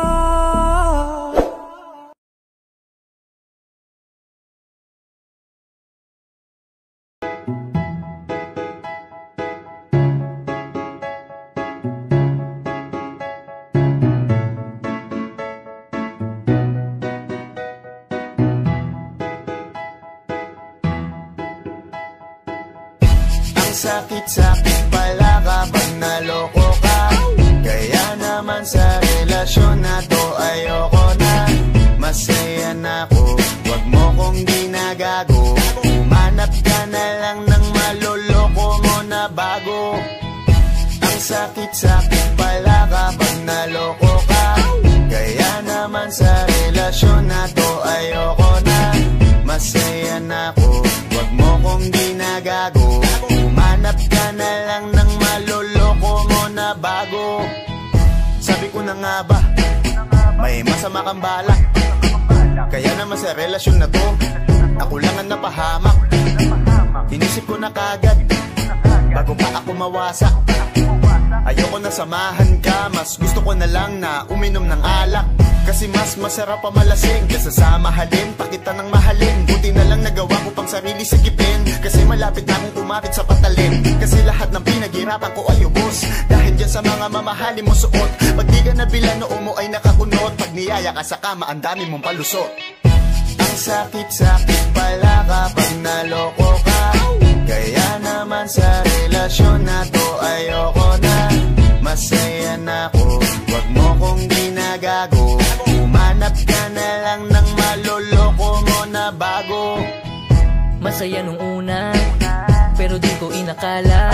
Ang sakit-sakit pala kapag naloko ka. Kaya naman sa relasyon na to ayoko na. Masaya na ako, wag mo kong ginagago. Umanap ka na lang ng maloloko mo na bago. Ang sakit-sakit pala kapag naloko ka. Kaya naman sa relasyon na to ayoko na. Masaya na ako, wag mo kong ginagago. Umanap ka na lang ng maloloko mo na bago. Sabi ko na nga ba, may masama kang balak. Kaya naman sa relasyon na to, ako lang ang napahamak. Inisip ko na kagad, bago pa ako mawasak. Ayoko na samahan ka, mas gusto ko na lang na uminom ng alak. Kasi mas masarap pa malasing kesa sa mahalin, pakita ng mahalin. Buti na lang nagawa ko pang sarili sigipin, kasi malapit na akong kumapit sa patalim. Kasi lahat ng pinaghirapan ko ay ubos, dahil dyan sa mga mamahalin mo suot. Pag di ka nabilan, noo mo ay nakakunot. Pag niyaya ka sa kama, ang dami mong palusot. Ang sakit-sakit pala kapag naloko ka. Kaya naman sa relasyon na to ayoko na. Masaya na ako, wag mo kong ginagago. Umanap ka na lang ng maloloko mo na bago.
Masaya nung una, pero di ko inakala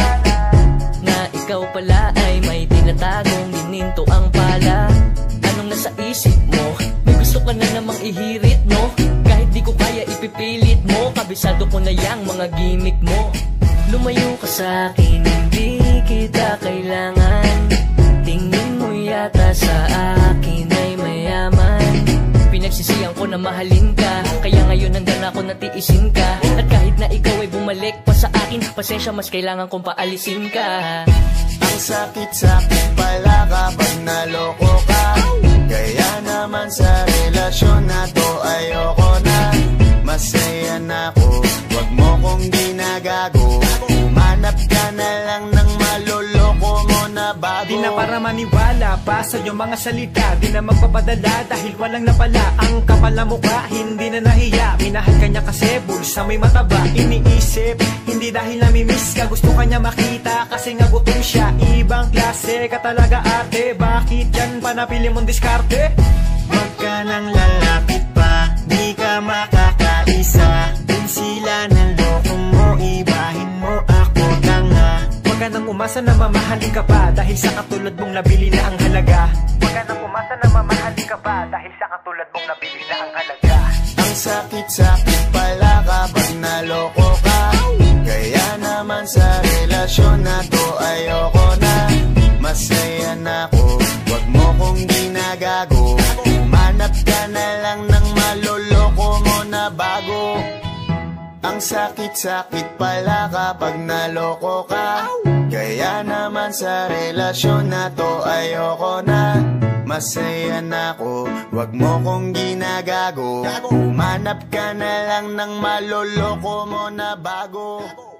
na ikaw pala ay may tinatagong gininto ang pala. Anong nasa isip mo? May gusto ka na namang ihirit, no? Kahit di ko kaya ipipilit mo, kabisado ko na yang mga gimmick mo. Lumayo ka sa'kin, hindi kita kailangan. Tingin mo yata sa akin ay mayaman. Pinagsisiyan ko na mahalin ka, kaya ngayon nandyan ako natiisin ka. At kahit na ikaw ay bumalik pa sa akin, pasensya, mas kailangan kong paalisin ka.
Ang sakit-sakit pala kapag naloko ka. Kaya naman sa relasyon na to ayoko na. Masaya na ako, wag mo kong ginagago. Umanap ka na lang ng maloloko mo na bago.
Di na para maniwala pa sa iyong mga salita, di na magpapadala dahil walang napala. Ang kapal na mukha, hindi na nahiya. Minahal ka niya kasi bulsa may mataba. Iniisip, hindi dahil namimiss ka, gusto ka niya makita kasi nga gutom siya. Ibang klase ka talaga ate, bakit yan pa napili mong diskarte?
Wag ka nang lalapit pa, di ka makakaisa. Dun sila ng loko mo, ibahin mo ako tanga.
Huwag ka nang umasa na mamahalin ka pa, dahil sa katulad mong nabili na ang halaga. Huwag ka nang umasa na mamahalin ka pa, dahil sa katulad mong nabili na ang halaga.
Ang sakit-sakit pala kapag naloko ka. Kaya naman sa relasyon na to ayoko na. Masaya na ako, wag mo kong ginagago. Umanap ka na lang ng maloloko mo na bago. Ang sakit-sakit pala kapag naloko ka. Kaya naman sa relasyon na to ayoko na. masaya na ako. Wag mo kong ginagago, humanap ka na lang ng maloloko mo na bago.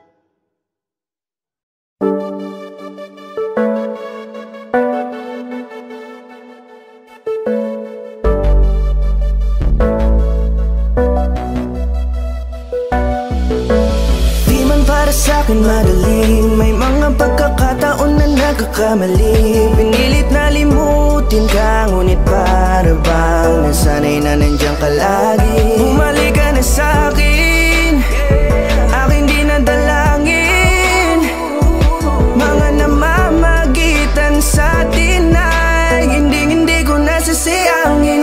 Sa'kin madaling, may mga pagkakataon na nagkakamali. Pinilit na limutin ka, ngunit para bang nasanay na nandiyan ka lagi. Bumalik ka na sa'kin, aking di nadalangin. Mga namamagitan sa atin ay hindi ko nasasayangin.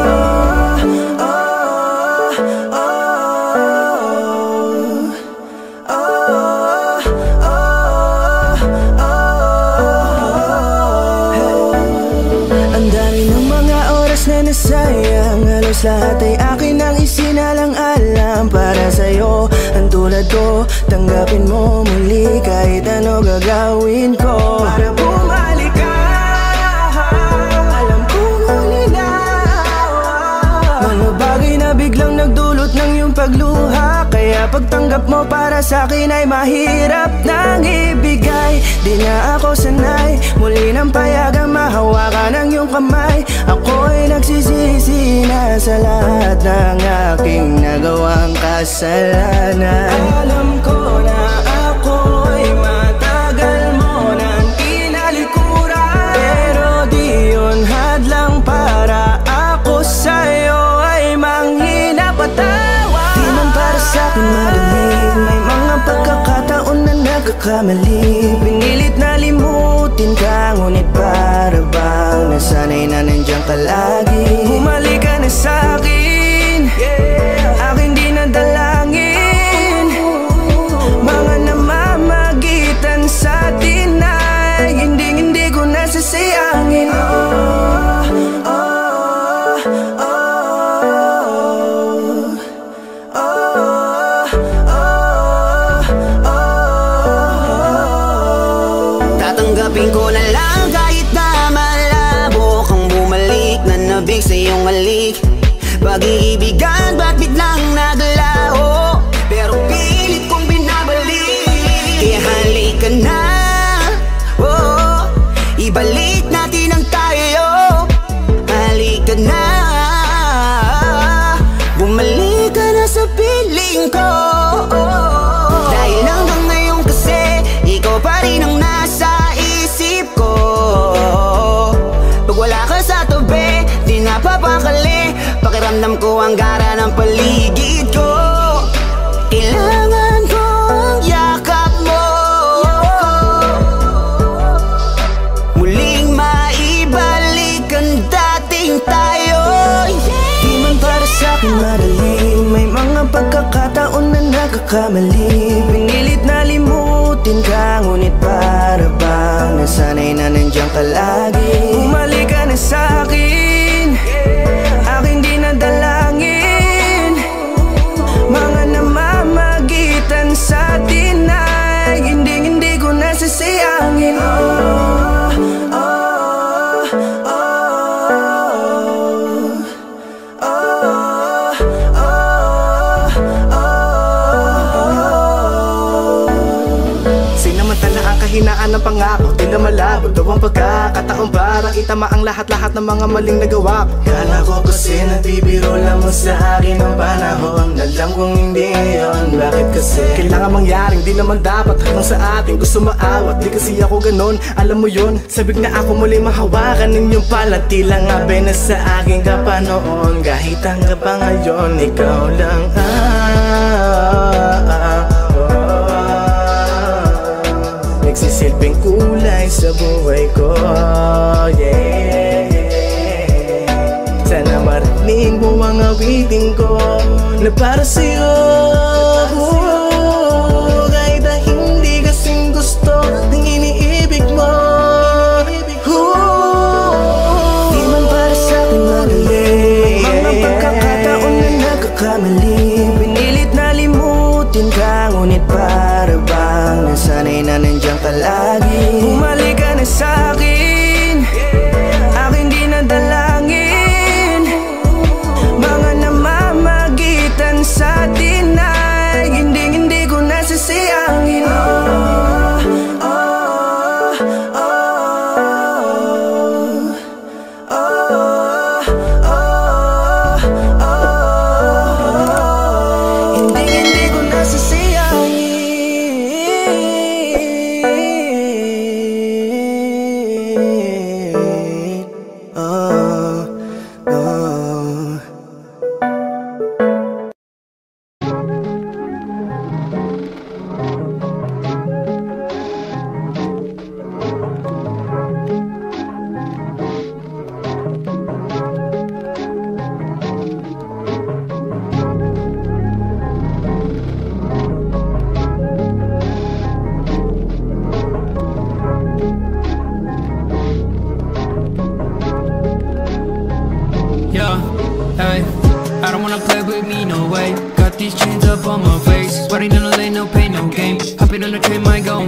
Sayang, halos lahat ay akin ang isinalang-alam para sa'yo. Ang tulad ko, tanggapin mo muli kahit ano gagawin ko para bumalik ka. Alam kong ulinaw mga bagay na biglang nagdulot ng iyong pagluha. Kaya pagtanggap mo para sa'kin ay mahirap nang ibigay. Di na ako sanay, muli nang payagang mahawakan ang iyong kamay. Ako'y nagsisisi na sa lahat ng aking nagawang kasalanan. Alam ko na ako'y matagal mo nang kinalikuran, pero di yun hadlang para ako sa'yo ay manghina patawa. Di man para sa'kin madaling, may mga pagkakataon na nagkakamali. Pinilit na limutin ka, ngunit para bang nasanay na nandiyan ka lagi. Bumalik ka na sa'kin, aking di nadalangin. Mga namamagitan sa atin ay hindi ko nasasayangin.
Tatanggapin ko na lang kahit na malabo kang bumalik na nabig sa iyong halik. Pag-iibigan ba't biglang naglaho, pero pilit kong binabalik. Kaya halika na, oh, ibalik natin ang tayo. Halika na, bumalik ka na sa piling ko. Dahil hanggang ngayon kasi ikaw pa rin ang nasa isip ko. Pag wala ka sa tabi, di napapakali. Pakiramdam ko ang gara ng paligid ko. Kailangan ko ang yakap mo, muling maibalik ang dating tayo.
Di man para sa'kin madaling, may mga pagkakataon na nagkakamali. Pinilit na limutin ka, ngunit para bang nasanay na nandiyan ka lagi. Bumalik ka na sa'kin, aking di nadalangin. Mga namamagitan sa atin ay hindi ko nasasayangin.
Sinamantala ang kahinaan ng pangako, tila malabo daw ang pagkakataon para itama ang lahat-lahat ng mga maling nagawa ko. Kala ko kasi nagbibiro lamang sa akin ang panahon, alam kong hindi yun. Bakit kasi kailangan mangyaring di naman dapat hanggang sa atin gusto maawat. Di kasi ako ganon, alam mo yun. Sabik na ako muli mahawakan ninyong pala, tila nga na sa akin ka pa noon. Kahit hanggang pa ngayon, ikaw lang nagsisilbing kulay sa buhay ko, yeah. Sana marinig mo ang awitin ko na para sa'yo, kahit na hindi kasing gusto ng iniibig mo.
Di man para sa'kin madali, mga pagkakataon na nagkakamali. Pinilit na limutin ka, ngunit para bang nasanay na nandiyan ka lagi. Bumalik ka na sa'kin, aking di nadala.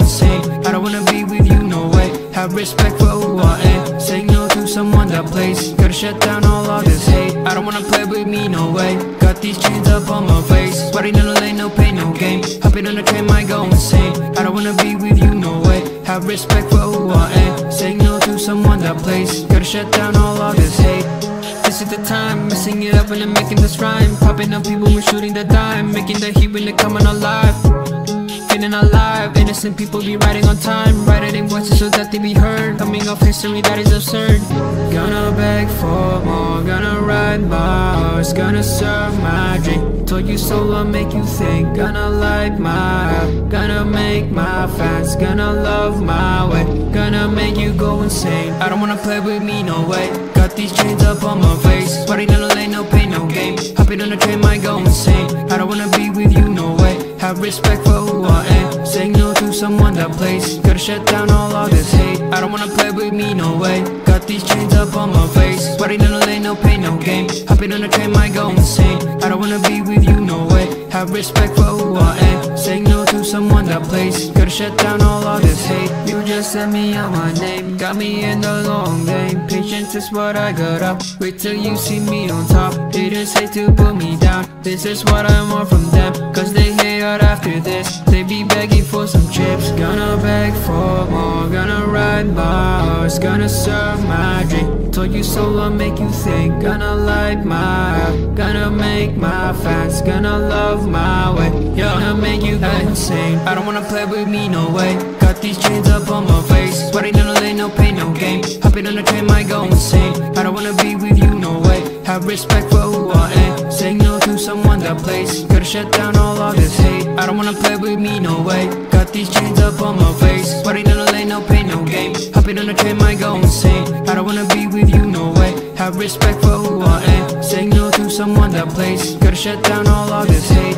insane. I don't wanna be with you, no way. Have respect for who I am. Say no to someone that plays. Gotta shut down all this hate. I don't wanna play with me, no way. Got these chains up on my face. Riding in the lane, no pain, no game. Hopping on the train, might go insane. I don't wanna be with you, no way. Have respect for who I am. Say no to someone that plays. Gotta shut down all this hate. This is the time, messing it up and I'm making this rhyme. Popping up people when shooting the dime. Making the heat when they coming alive. Feeling alive, innocent people be riding on time. Writing in voices so that they be heard. Coming off history that is absurd. Gonna beg for more, gonna ride my horse. Gonna serve my drink. Told you so, I'll make you think. Gonna light my up, gonna make my fans. Gonna love my way, gonna make you go insane. I don't wanna play with me, no way. Got these chains up on my face. Riding in the lane, no pain, no game. Hopping on the train, might go insane. I don't wanna be with you, no way. Have respect for who I am. Saying no to someone that plays. Gotta shut down all this hate. I don't wanna play with me, no way. Got these chains up on my face. Riding in the lane, no pain, no game. Hopping on the train, might go insane. I don't wanna be with you, no way. Have respect for who I am. Saying no to someone that plays. Gotta shut down all this hate. You just sent me out my name. Got me in the long game. Patience is what I got up. Wait till you see me on top. Haters hate to put me down. This is what I want from them. Cause they hate out after this. They be begging for some chips. Gonna beg for more. Gonna ride my horse. Gonna serve my drink. Told you so, I'll make you think. Gonna light my up. Gonna make my fans. Gonna love my way. Gonna make you go insane. I don't wanna play with me, no way. Got these chains up on my face. Riding in the lane, no pain, no game. Hopping on the train, might go insane. I don't wanna be with you, no way. Have respect for who I am. Saying no to someone that plays. Gotta shut down all this hate. I don't wanna play with me, no way. Got these chains up on my face. Riding in the lane, no pain, no game. Hopping on the train, might go insane. I don't wanna be with you, no way. Have respect for who I am. Saying no to someone that plays. Gotta shut down all this hate.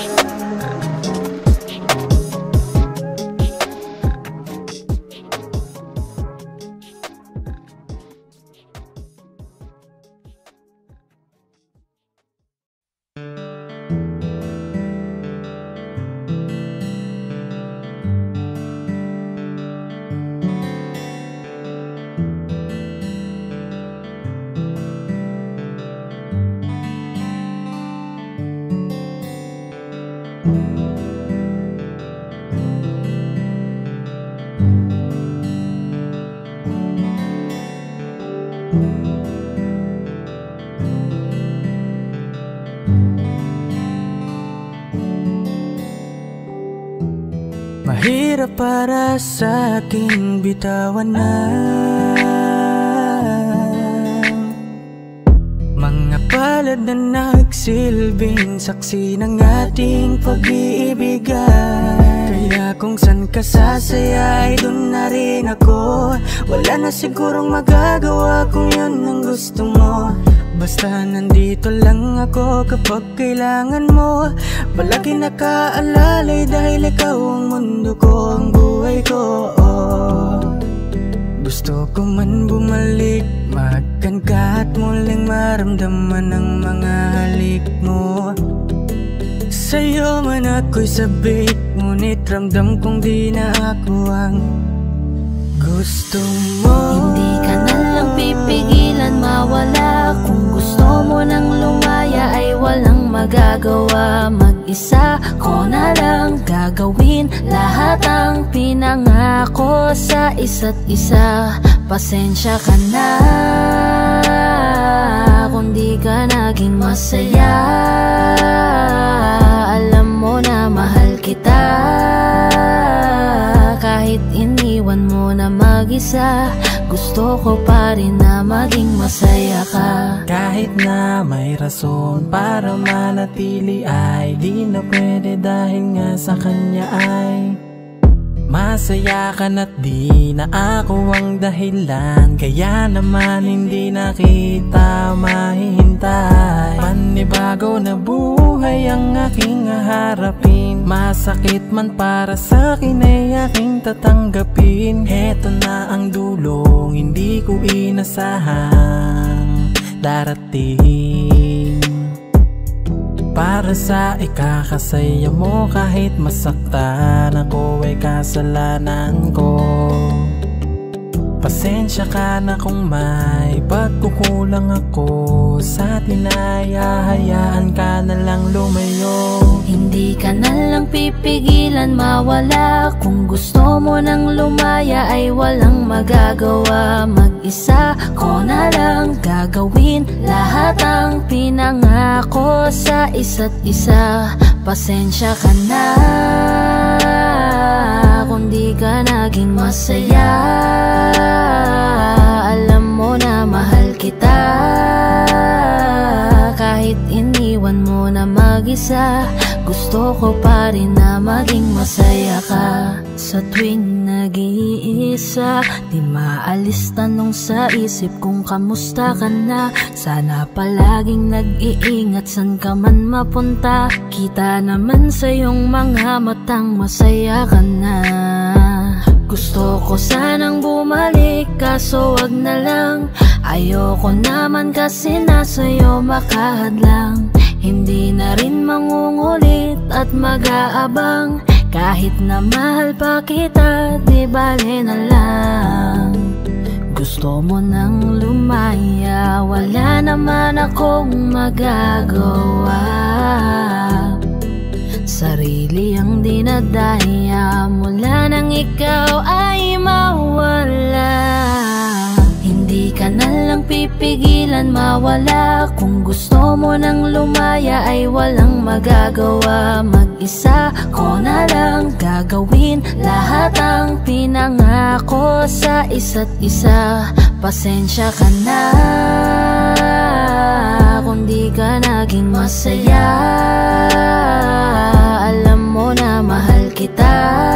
Mahirap para sa aking bitawan na mga palad na nagsilbing saksi ng ating pag-iibigan. Kaya kung san ka sasaya ay dun na rin ako. Wala na sigurong magagawa kung yun ang gusto mo. Basta nandito lang ako kapag kailangan mo. Palagi nakaalalay dahil ikaw ang mundo ko, ang buhay ko. Gusto ko man bumalik, makan ka at muling maramdaman ang mga halik mo. Sa'yo man ako'y sabik, ngunit ramdam kong di na ako ang gusto mo.
Hindi ka na lang pipigilan mawala. Kung gusto mo nang lumaya ay walang magagawa. Mag-isa ko na lang gagawin lahat ang pinangako sa isa't isa. Pasensya ka na kung di ka naging masaya. Alam mo na mahal kita. Kahit iniwan mo na mag-isa, gusto ko pa rin na maging masaya ka.
Kahit na may rason para manatili ay di na pwede dahil nga sa kanya ay masaya ka na't di na ako ang dahilan. Kaya naman hindi na kita mahihintay. Panibago na buhay ang aking haharapin. Masakit man para sa'kin ay aking tatanggapin. Heto na ang dulong hindi ko inasahang darating.
para sa ikakasaya mo. Kahit masaktan ako ay kasalanan ko. Pasensya ka na kung may pagkukulang ako sa tinaya. Hayaan ka na lang lumayo.
Hindi ka na lang pipigilan mawala. Kung gusto mo nang lumaya ay walang magagawa. Mag-isa ko na lang gagawin lahat ang pinangako sa isa't isa. Pasensya ka na kung di ka naging masaya. Alam mo na mahal kita. Kahit iniwan mo na mag-isa, gusto ko pa rin na maging masaya ka. Sa tuwing nag-iisa, di maalis tanong sa isip kung kamusta ka na. Sana palaging nag-iingat san ka man mapunta. Kita naman sa iyong mga matang masaya ka na. Gusto ko sanang bumalik kaso wag na lang. Ayoko naman kasi nasa'yo makahadlang. Hindi na rin mangungulit at mag-aabang. Kahit na mahal pa kita, di bale na lang. Gusto mo nang lumaya, wala naman akong magagawa. Sarili ang dinadaya mula nang ikaw ay mawala. Hindi ka na lang pipigilan mawala. Kung gusto mo nang lumaya ay walang magagawa. Mag-isa ko na lang gagawin lahat ang pinangako sa isa't isa. Pasensya ka na kung di ka naging masaya. Alam mo na mahal kita.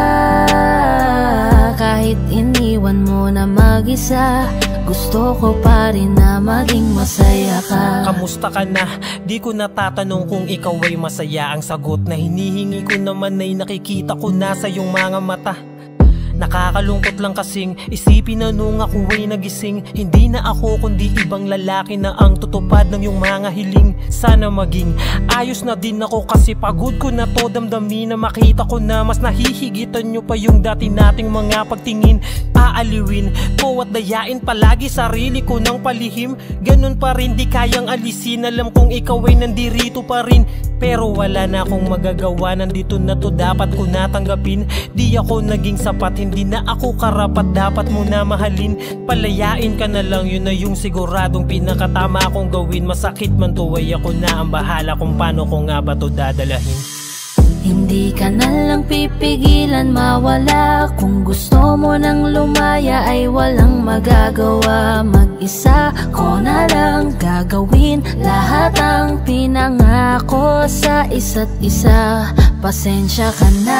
Kahit iniwan mo na mag-isa, gusto ko pa rin na maging masaya ka.
Kamusta ka na? Di ko natatanong kung ikaw ay masaya. Ang sagot na hinihingi ko naman ay nakikita ko na sa iyong mga mata. Nakakalungkot lang kasing isipin na nung ako ay nagising, hindi na ako kundi ibang lalaki na ang tutupad ng iyong mga hiling. Sana maging ayos na din ako kasi pagod ko na to damdamin. Na makita ko na mas nahihigitan nyo pa yung dati nating mga pagtingin. Aaliwin ko at dayain palagi sarili ko ng palihim. Ganun pa rin di kayang alisin. Alam kong ikaw ay nandirito pa rin, pero wala na akong magagawa. Nandito na to, dapat ko natanggapin. Di ako naging sapat, hindi na ako karapat, dapat mo na mahalin. Palayain ka na lang, yun na yung siguradong pinakatama kong gawin. Masakit man to ay ako na ang bahala kung paano ko nga ba to dadalahin.
Hindi ka na lang pipigilan mawala. Kung gusto mo nang lumaya ay walang magagawa. Mag-isa ko na lang gagawin lahat ang pinangako sa isa't isa. Pasensya ka na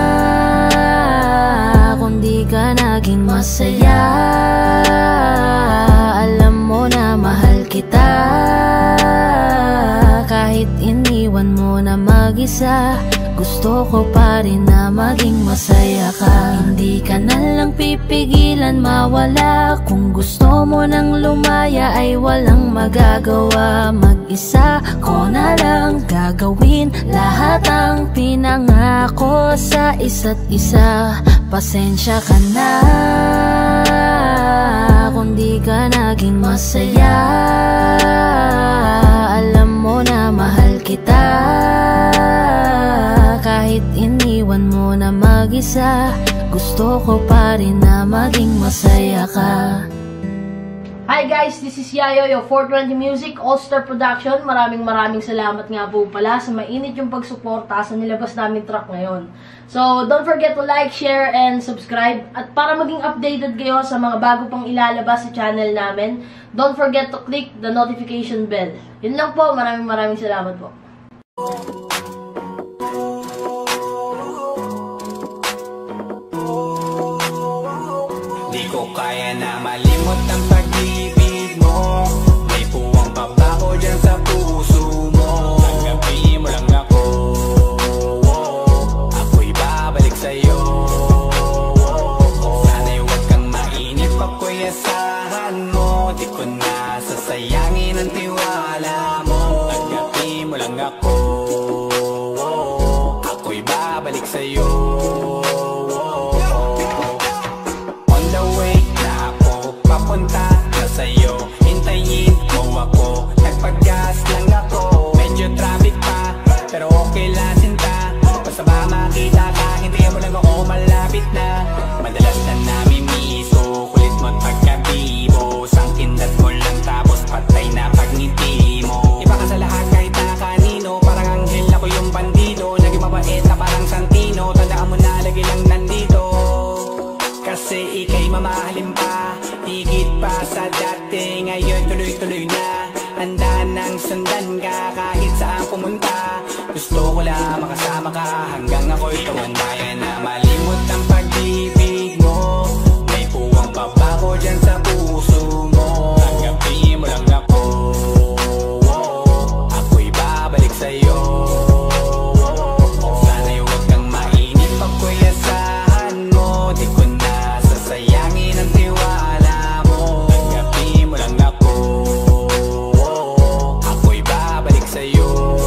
kung di ka naging masaya. Alam mo na mahal kita. Kahit iniwan mo na mag-isa, gusto ko pa rin na maging masaya ka. Hindi ka na lang pipigilan mawala. Kung gusto mo nang lumaya ay walang magagawa. Mag-isa ko na lang gagawin lahat ang pinangako sa isa't isa. Pasensya ka na kung di ka naging masaya. Alam mo na mahal kita. Kahit iniwan mo na mag-isa, gusto ko pa rin na maging masaya ka.
Hi guys, this is Yayo, your 420 Music, All-Star Production. Maraming salamat nga po pala sa mainit yung pagsuporta sa nilabas namin track ngayon. So, don't forget to like, share, and subscribe. At para maging updated kayo sa mga bago pang ilalabas sa channel namin, don't forget to click the notification bell. Yun lang po, maraming salamat po.
Di ko kaya na malimot ang pag-ibig mo. May puwang pa ba ko dyan sa puso mo? Tanggapin mo lang ako, ako'y babalik sa'yo. Sana'y huwag kang mainip, ako'y asahan mo. Di ko na sasayangin ang tiwala mo. Tanggapin mo lang ako. Kasi ika'y mamahalin pa, higit pa sa dati. Ngayon tuloy-tuloy na, handa nang sundan ka kahit saan pumunta. Gusto ko lang makasama ka hanggang ako'y tumanda na malimot ang pag-ibig mo. May puwang pa ba ko dyan sa puso mo? Tanggapin mo lang ako, ako'y babalik sa'yo. Sana'y huwag kang mainip ako'y asahan mo. Di ko na sasayangin ang tiwala mo. Tanggapin mo lang ako, ako'y babalik sa'yo.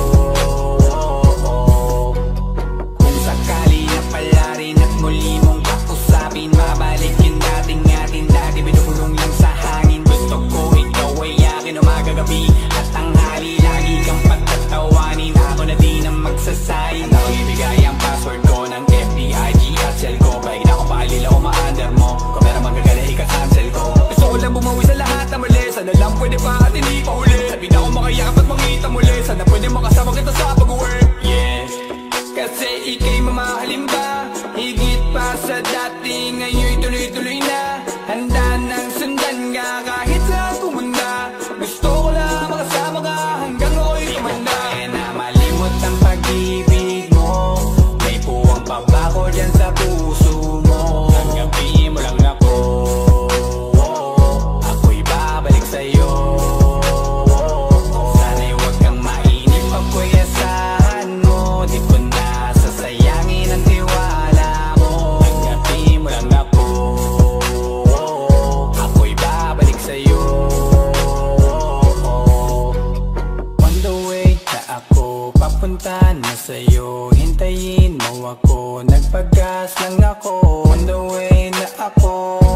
Kung sakali na pala rin at muli mong kausapin, mabalik yung dating atin dati, binubulong lang sa hangin. Gusto ko ikaw ay akin umagabi at tanghali, lagi kang pagtatawanin. Ako na din ang magsasayin. Ako ibigay ang password ko ng FBIG at cell ko. Baik na ako paalila o ma-under mo, kung meron magagala ika-cancel ko. Gusto ko lang bumawi sa lahat na mali. Sana lang pwede pa at hindi pa huli. Sabi na ako makayakap at makita muli. Sana pwede makasama kita sa pag-work. Yes, kasi ika'y mamahalin ba, higit pa sa dati. Ngayon'y tuloy-tuloy na, handa nang sundan ka kahit saan pumunta. Gusto ko lang makasama ka hanggang ako'y tumanda. Kaya na malimot ang pag-ibig mo. May puwang pa ba ko dyan sa puso mo? Tanggapin mo lang ako, ako'y babalik sa'yo. Sana'y huwag kang mainip ako'y asahan mo. Di ko na sasayangin ang tiwala mo. Tanggapin mo lang ako, ako'y babalik sa'yo. On the way na ako, papunta na sa'yo. Hintayin mo ako, nagpagas lang ako. On the way na ako,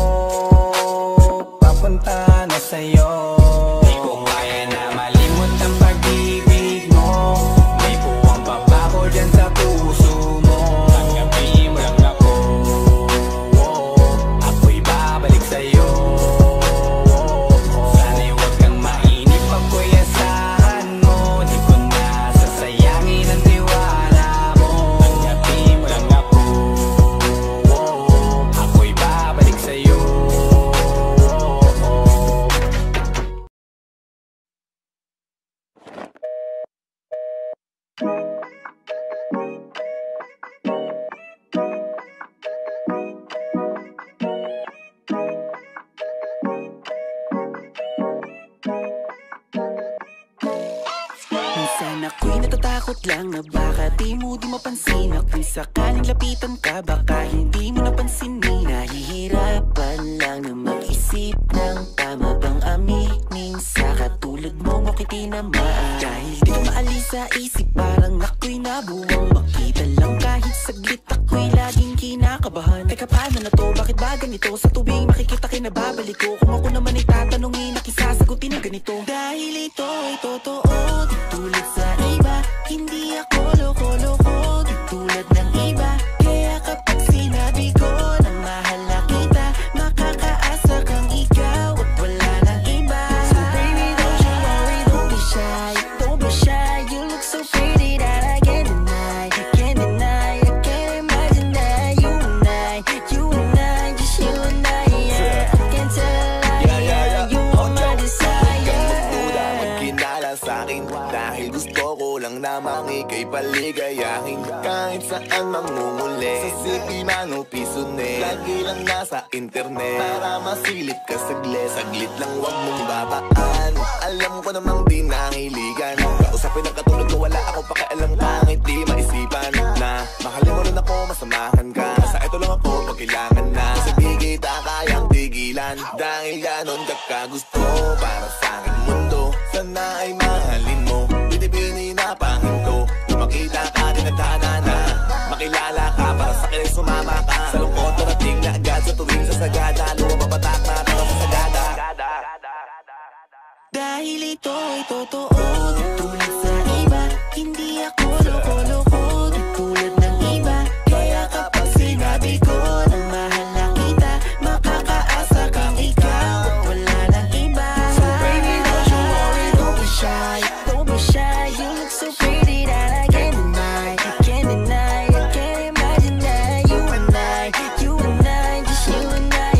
papunta na sa'yo. Di ko kaya na malimot ang pag-ibig mo. May puwang pa ba ko dyan sa puso mo? Tanggapin mo lang ako, ako'y babalik sa'yo. Sana'y huwag kang mainip ako'y asahan mo. Di ko na sasayangin ang tiwala mo. Tanggapin mo lang ako, ako'y babalik sa'yo.
Minsan ako'y natatakot lang na baka di mo di mapansin. At kung sakaling lapitan ka, baka hindi mo napansinin. Nahihirapan lang na mag-isip ng tama bang aminin sa katulad mong ako'y tinamaan. Dahil di ko maalis sa isip, parang ako'y nabuwang makita lang kahit saglit. Ako'y laging kinakabahan. Teka, paano na to? Bakit ba ganito? Sa tuwing makikita kinababalik ko. Kung ako naman ay tatanungin, nakisasagutin ng ganito. Dahil ito ay totoo, di tulad sa iba. Hindi ako loko-loko, di tulad ng iba. Kaya kapag sinabi ko na mahal na kita, makakaasa kang ikaw at wala nang iba. So baby, don't you worry, don't be shy. Don't be shy, you look so pretty that I can't deny. Can't deny, I can't imagine that you and I, just you and I, yeah. I can't tell a lie, yeah. You are my desire.
Magkinala sa'kin dahil gusto ko lang namang ika'y paligayahin. Kahit saan mangunguli, sa city man o pisone, lagi lang nasa internet para masilip ka saglit. Saglit lang wag mong babaan, alam ko namang di nahiligan. Kausapin ang katulad ko, wala ako pakialam kahit di maisipan. Na mahalin mo rin ako, masamahan ka. Sa ito lang ako pag kailangan na. Sa di kita kayang tigilan, dahil ganon kakagusto para sa aking mundo. Sana ay mahalin mo, bitibini na pahinto. Nung makita ka, tinadhana na. Makilala ka, para sa akin ay sumama ka. Sa lungkot narating na agad, sa tuwing sasagada, lumapapatak na tara sa sagada.
Dahil ito ay totoo, di tulad sa iba. Hindi ako loko-loko, di tulad ng iba. Kaya kapag sinabi ko na mahal na kita, makakaasa kang ikaw at wala nang iba. So baby, don't you worry, don't be shy. Don't be shy, you look so pretty that I can't deny. Can't deny, I can't imagine that you and I, just you and I,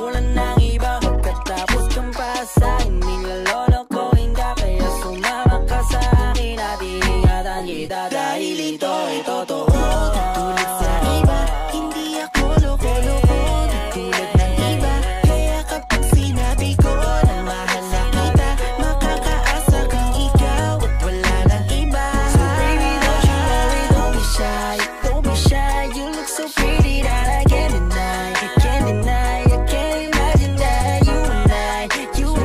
wala nang iba. Pagkatapos kang para sa'kin, nilalolokohin ka, kaya sumama ka sa akin at iingatan kita dahil ito'y totoo. Tulad sa iba, hindi ako loko-loko. Tulad ng iba, kaya kapag sinabi ko na mahal na kita, makakaasa kang ikaw at wala nang iba. So baby, don't you worry, don't be shy. Don't be shy, you look so pretty that I can't deny. I can't deny, I can't imagine that you and I, just you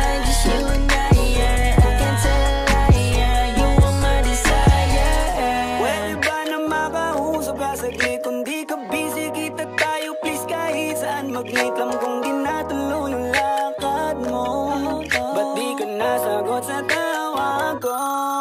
and I, yeah. I can't tell a lie, yeah. You are my desire.
Pwede ba na makausap ka saglit? Kung di ka busy, kita tayo please. Kahit saan mag-meet lang kung di natuloy yung lakad mo. Ba't di ka nasagot sa tawag ko?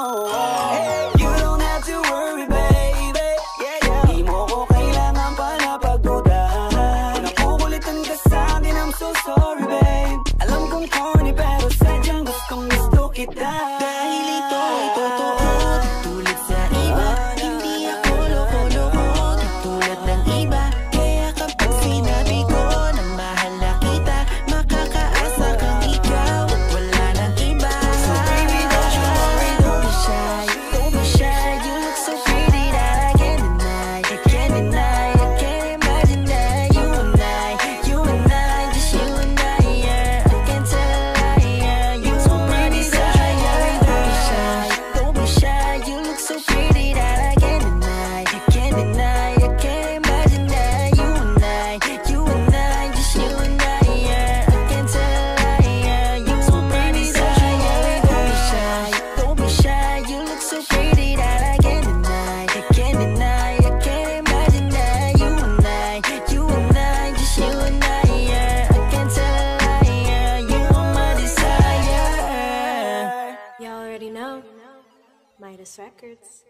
Hey, you don't have to worry baby, yeah, yeah. Di mo ko kailangan pa na pagdudahan. Nakukulitan ka sa akin, I'm so sorry babe. Alam kong corny pero sadyang gustong gusto kita.
Dahil ito ay totoo. Tulad sa iba, hindi ako loko-loko. Tulad ng iba, kaya kapag sinabi ko na mahal na kita, makakaasa kang ikaw at wala nang iba. So baby, don't you worry, don't be shy. Don't be shy, you look so pretty that I can't deny. I can't deny, I can't imagine that you and I, just you and I, yeah. I can't tell a lie, yeah. You are my desire. Don't be shy, don't be shy, you look so pretty that I can't deny. I can't deny, I can't imagine that you and I, just you and I, yeah. I can't tell a lie, yeah. You are my desire. Don't be shy, don't be shy, you look so pretty that I can't deny. I can't deny, I can't imagine that you and I, just you and I, yeah. I can't tell a lie, yeah. You are my desire.
You already know. Midas Records.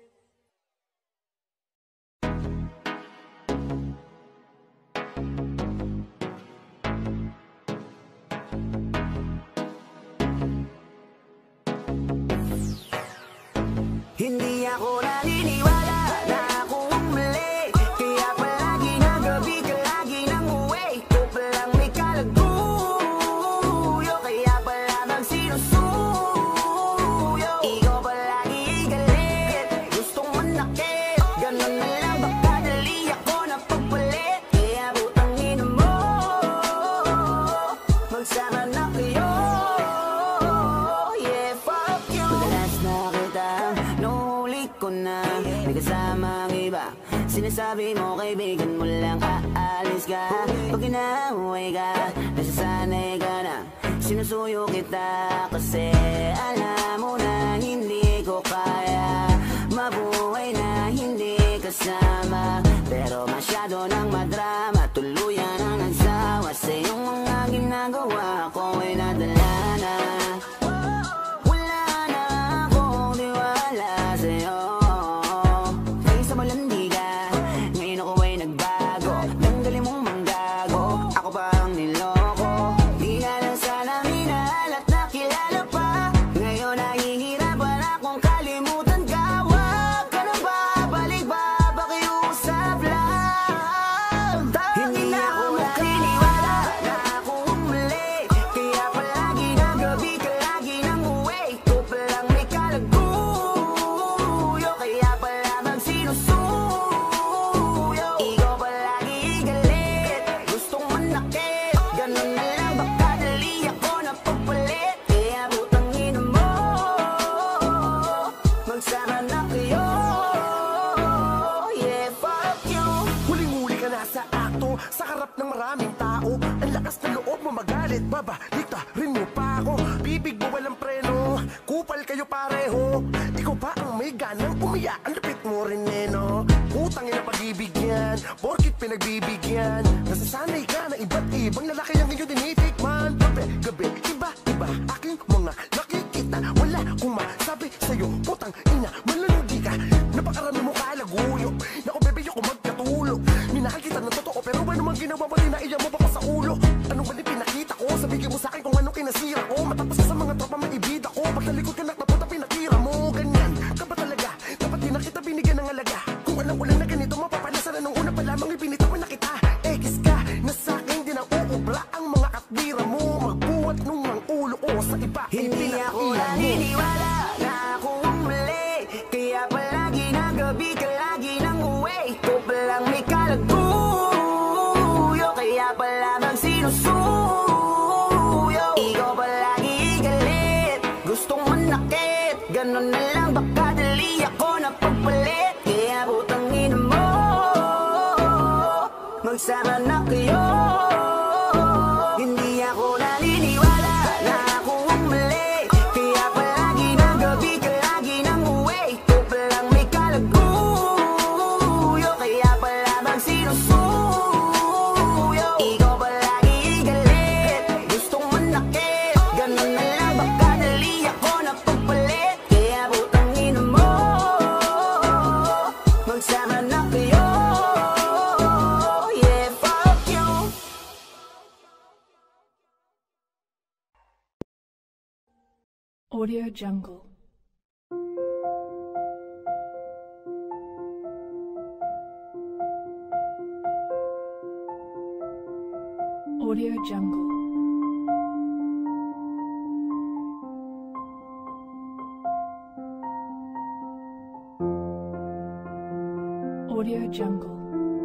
Hindi ako naniniwala na ako ang mali. Kaya palagi na gabi ka lagi nang uwi. Ikaw palang may kalaguyo, kaya pala bang sinusuyo. Ikaw palagi galit, gustong manakit. Ganun na lang baka dali ako na pagpalit. Kaya butangin mo, magsama na kayo. Yeah, fuck you. Madalas na kitang nuhuli ko na may kasama ang iba. Sinasabi mo kaibigan mo lang aalis ka. Pag inahuway ka, nasasanay ka na. Sinusuyo kita kasi alam mo na hindi ko kaya mabuhay na hindi kasama. Pero masyado nang madrama, tuluyan ang nagsawa. Sa iyong mga ginagawa ko ay nadala na. Wala na akong tiwala sa'yo. Kaysa malandi ka, ngayon ako ay nagbago. Tanggalin mong manggago, ako pa ang niloko. Di na lang sana minahal at nakilala pa. Ngayon nahihirapan akong kalimutan ka. Wag ka na babalik, babakiusap lang. Hindi na ako naniniwala na ako ang mali. Kaya palagi na gabi ka lagi nang uwi. Ikaw palang may kalaguyo, kaya pala bang sinusuyo. Ikaw palagi galit, gustong manakit. Ganun na lang baka dali ako na pagpalit. Kaya butangin mo, magsama na kayo. Yeah, fuck you.
Huling-huli ka na sa akto, sa harap ng maraming tao. Ang lakas na loob mo magalit, babalik rin mo pa ako. Bibig mo walang preno, kupal kayo pareho. Ikaw pa ang may ganang umiyak, ang lupit mo rin no. Utangin na pag-ibig yan, porkit pinagbibigyan. Nasasanay ka na iba't ibang lalaki ang iyong tinitikman. Gabi, iba-iba, aking mga nakikita. Wala kung masabi sa'yo, putang ina, malulugi ka. Napakarami mo kalaguyo, naku bebe, ako magkatulog. Minahal kita ng totoo, pero ano mang ginawa mo, dinaiya mo pa ko sa ulo. Ano ba din pinakita ko, sabihin mo sa'kin kung anong kinasira ko. Matapos ka sa mga tropa, maibida ko. Pagtalikod ka na, napunta pinatira mo. Ganyan, ka ba talaga? Dapat di na kita binigyan ng alaga. Kung alam ko lang na ganito, mapapalasan na nung una pa lamang ibinitaw na kita. Ekis ka, na sa'kin di na uubra ang mga
magsama na kayo. Hindi ako naniniwala na ako ang mali, kaya palagi ng gabi ka lagi nang uwi. Ikaw palang may kalaguyo, kaya pala bang sinusuyo. Ikaw palagi galit, gustong manakit, ganun na lang baka dali ako napagpalit. Kaya butangin mo, magsama na kayo. Yeah, fuck you.
Audio Jungle. Audio Jungle. Audio Jungle.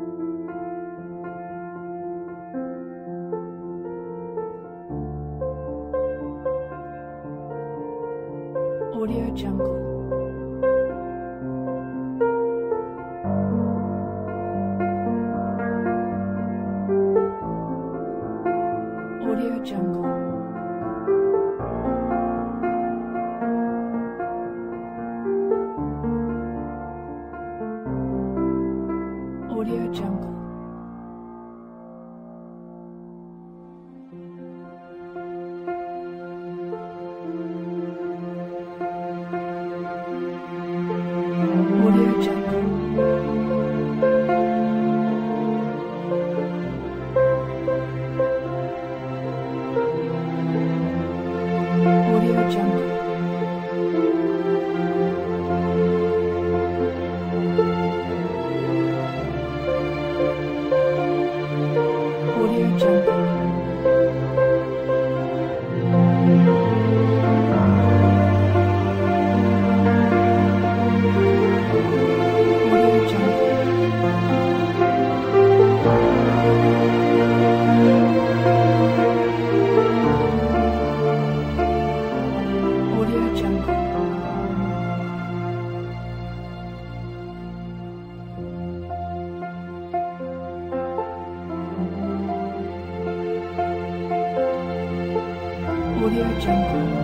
Audio Jungle. Audio Jungle. Audio Jungle. Audio Jungle. Audio Jungle. Audio Jungle. Audio Jungle. Audio Jungle. Audio Jungle.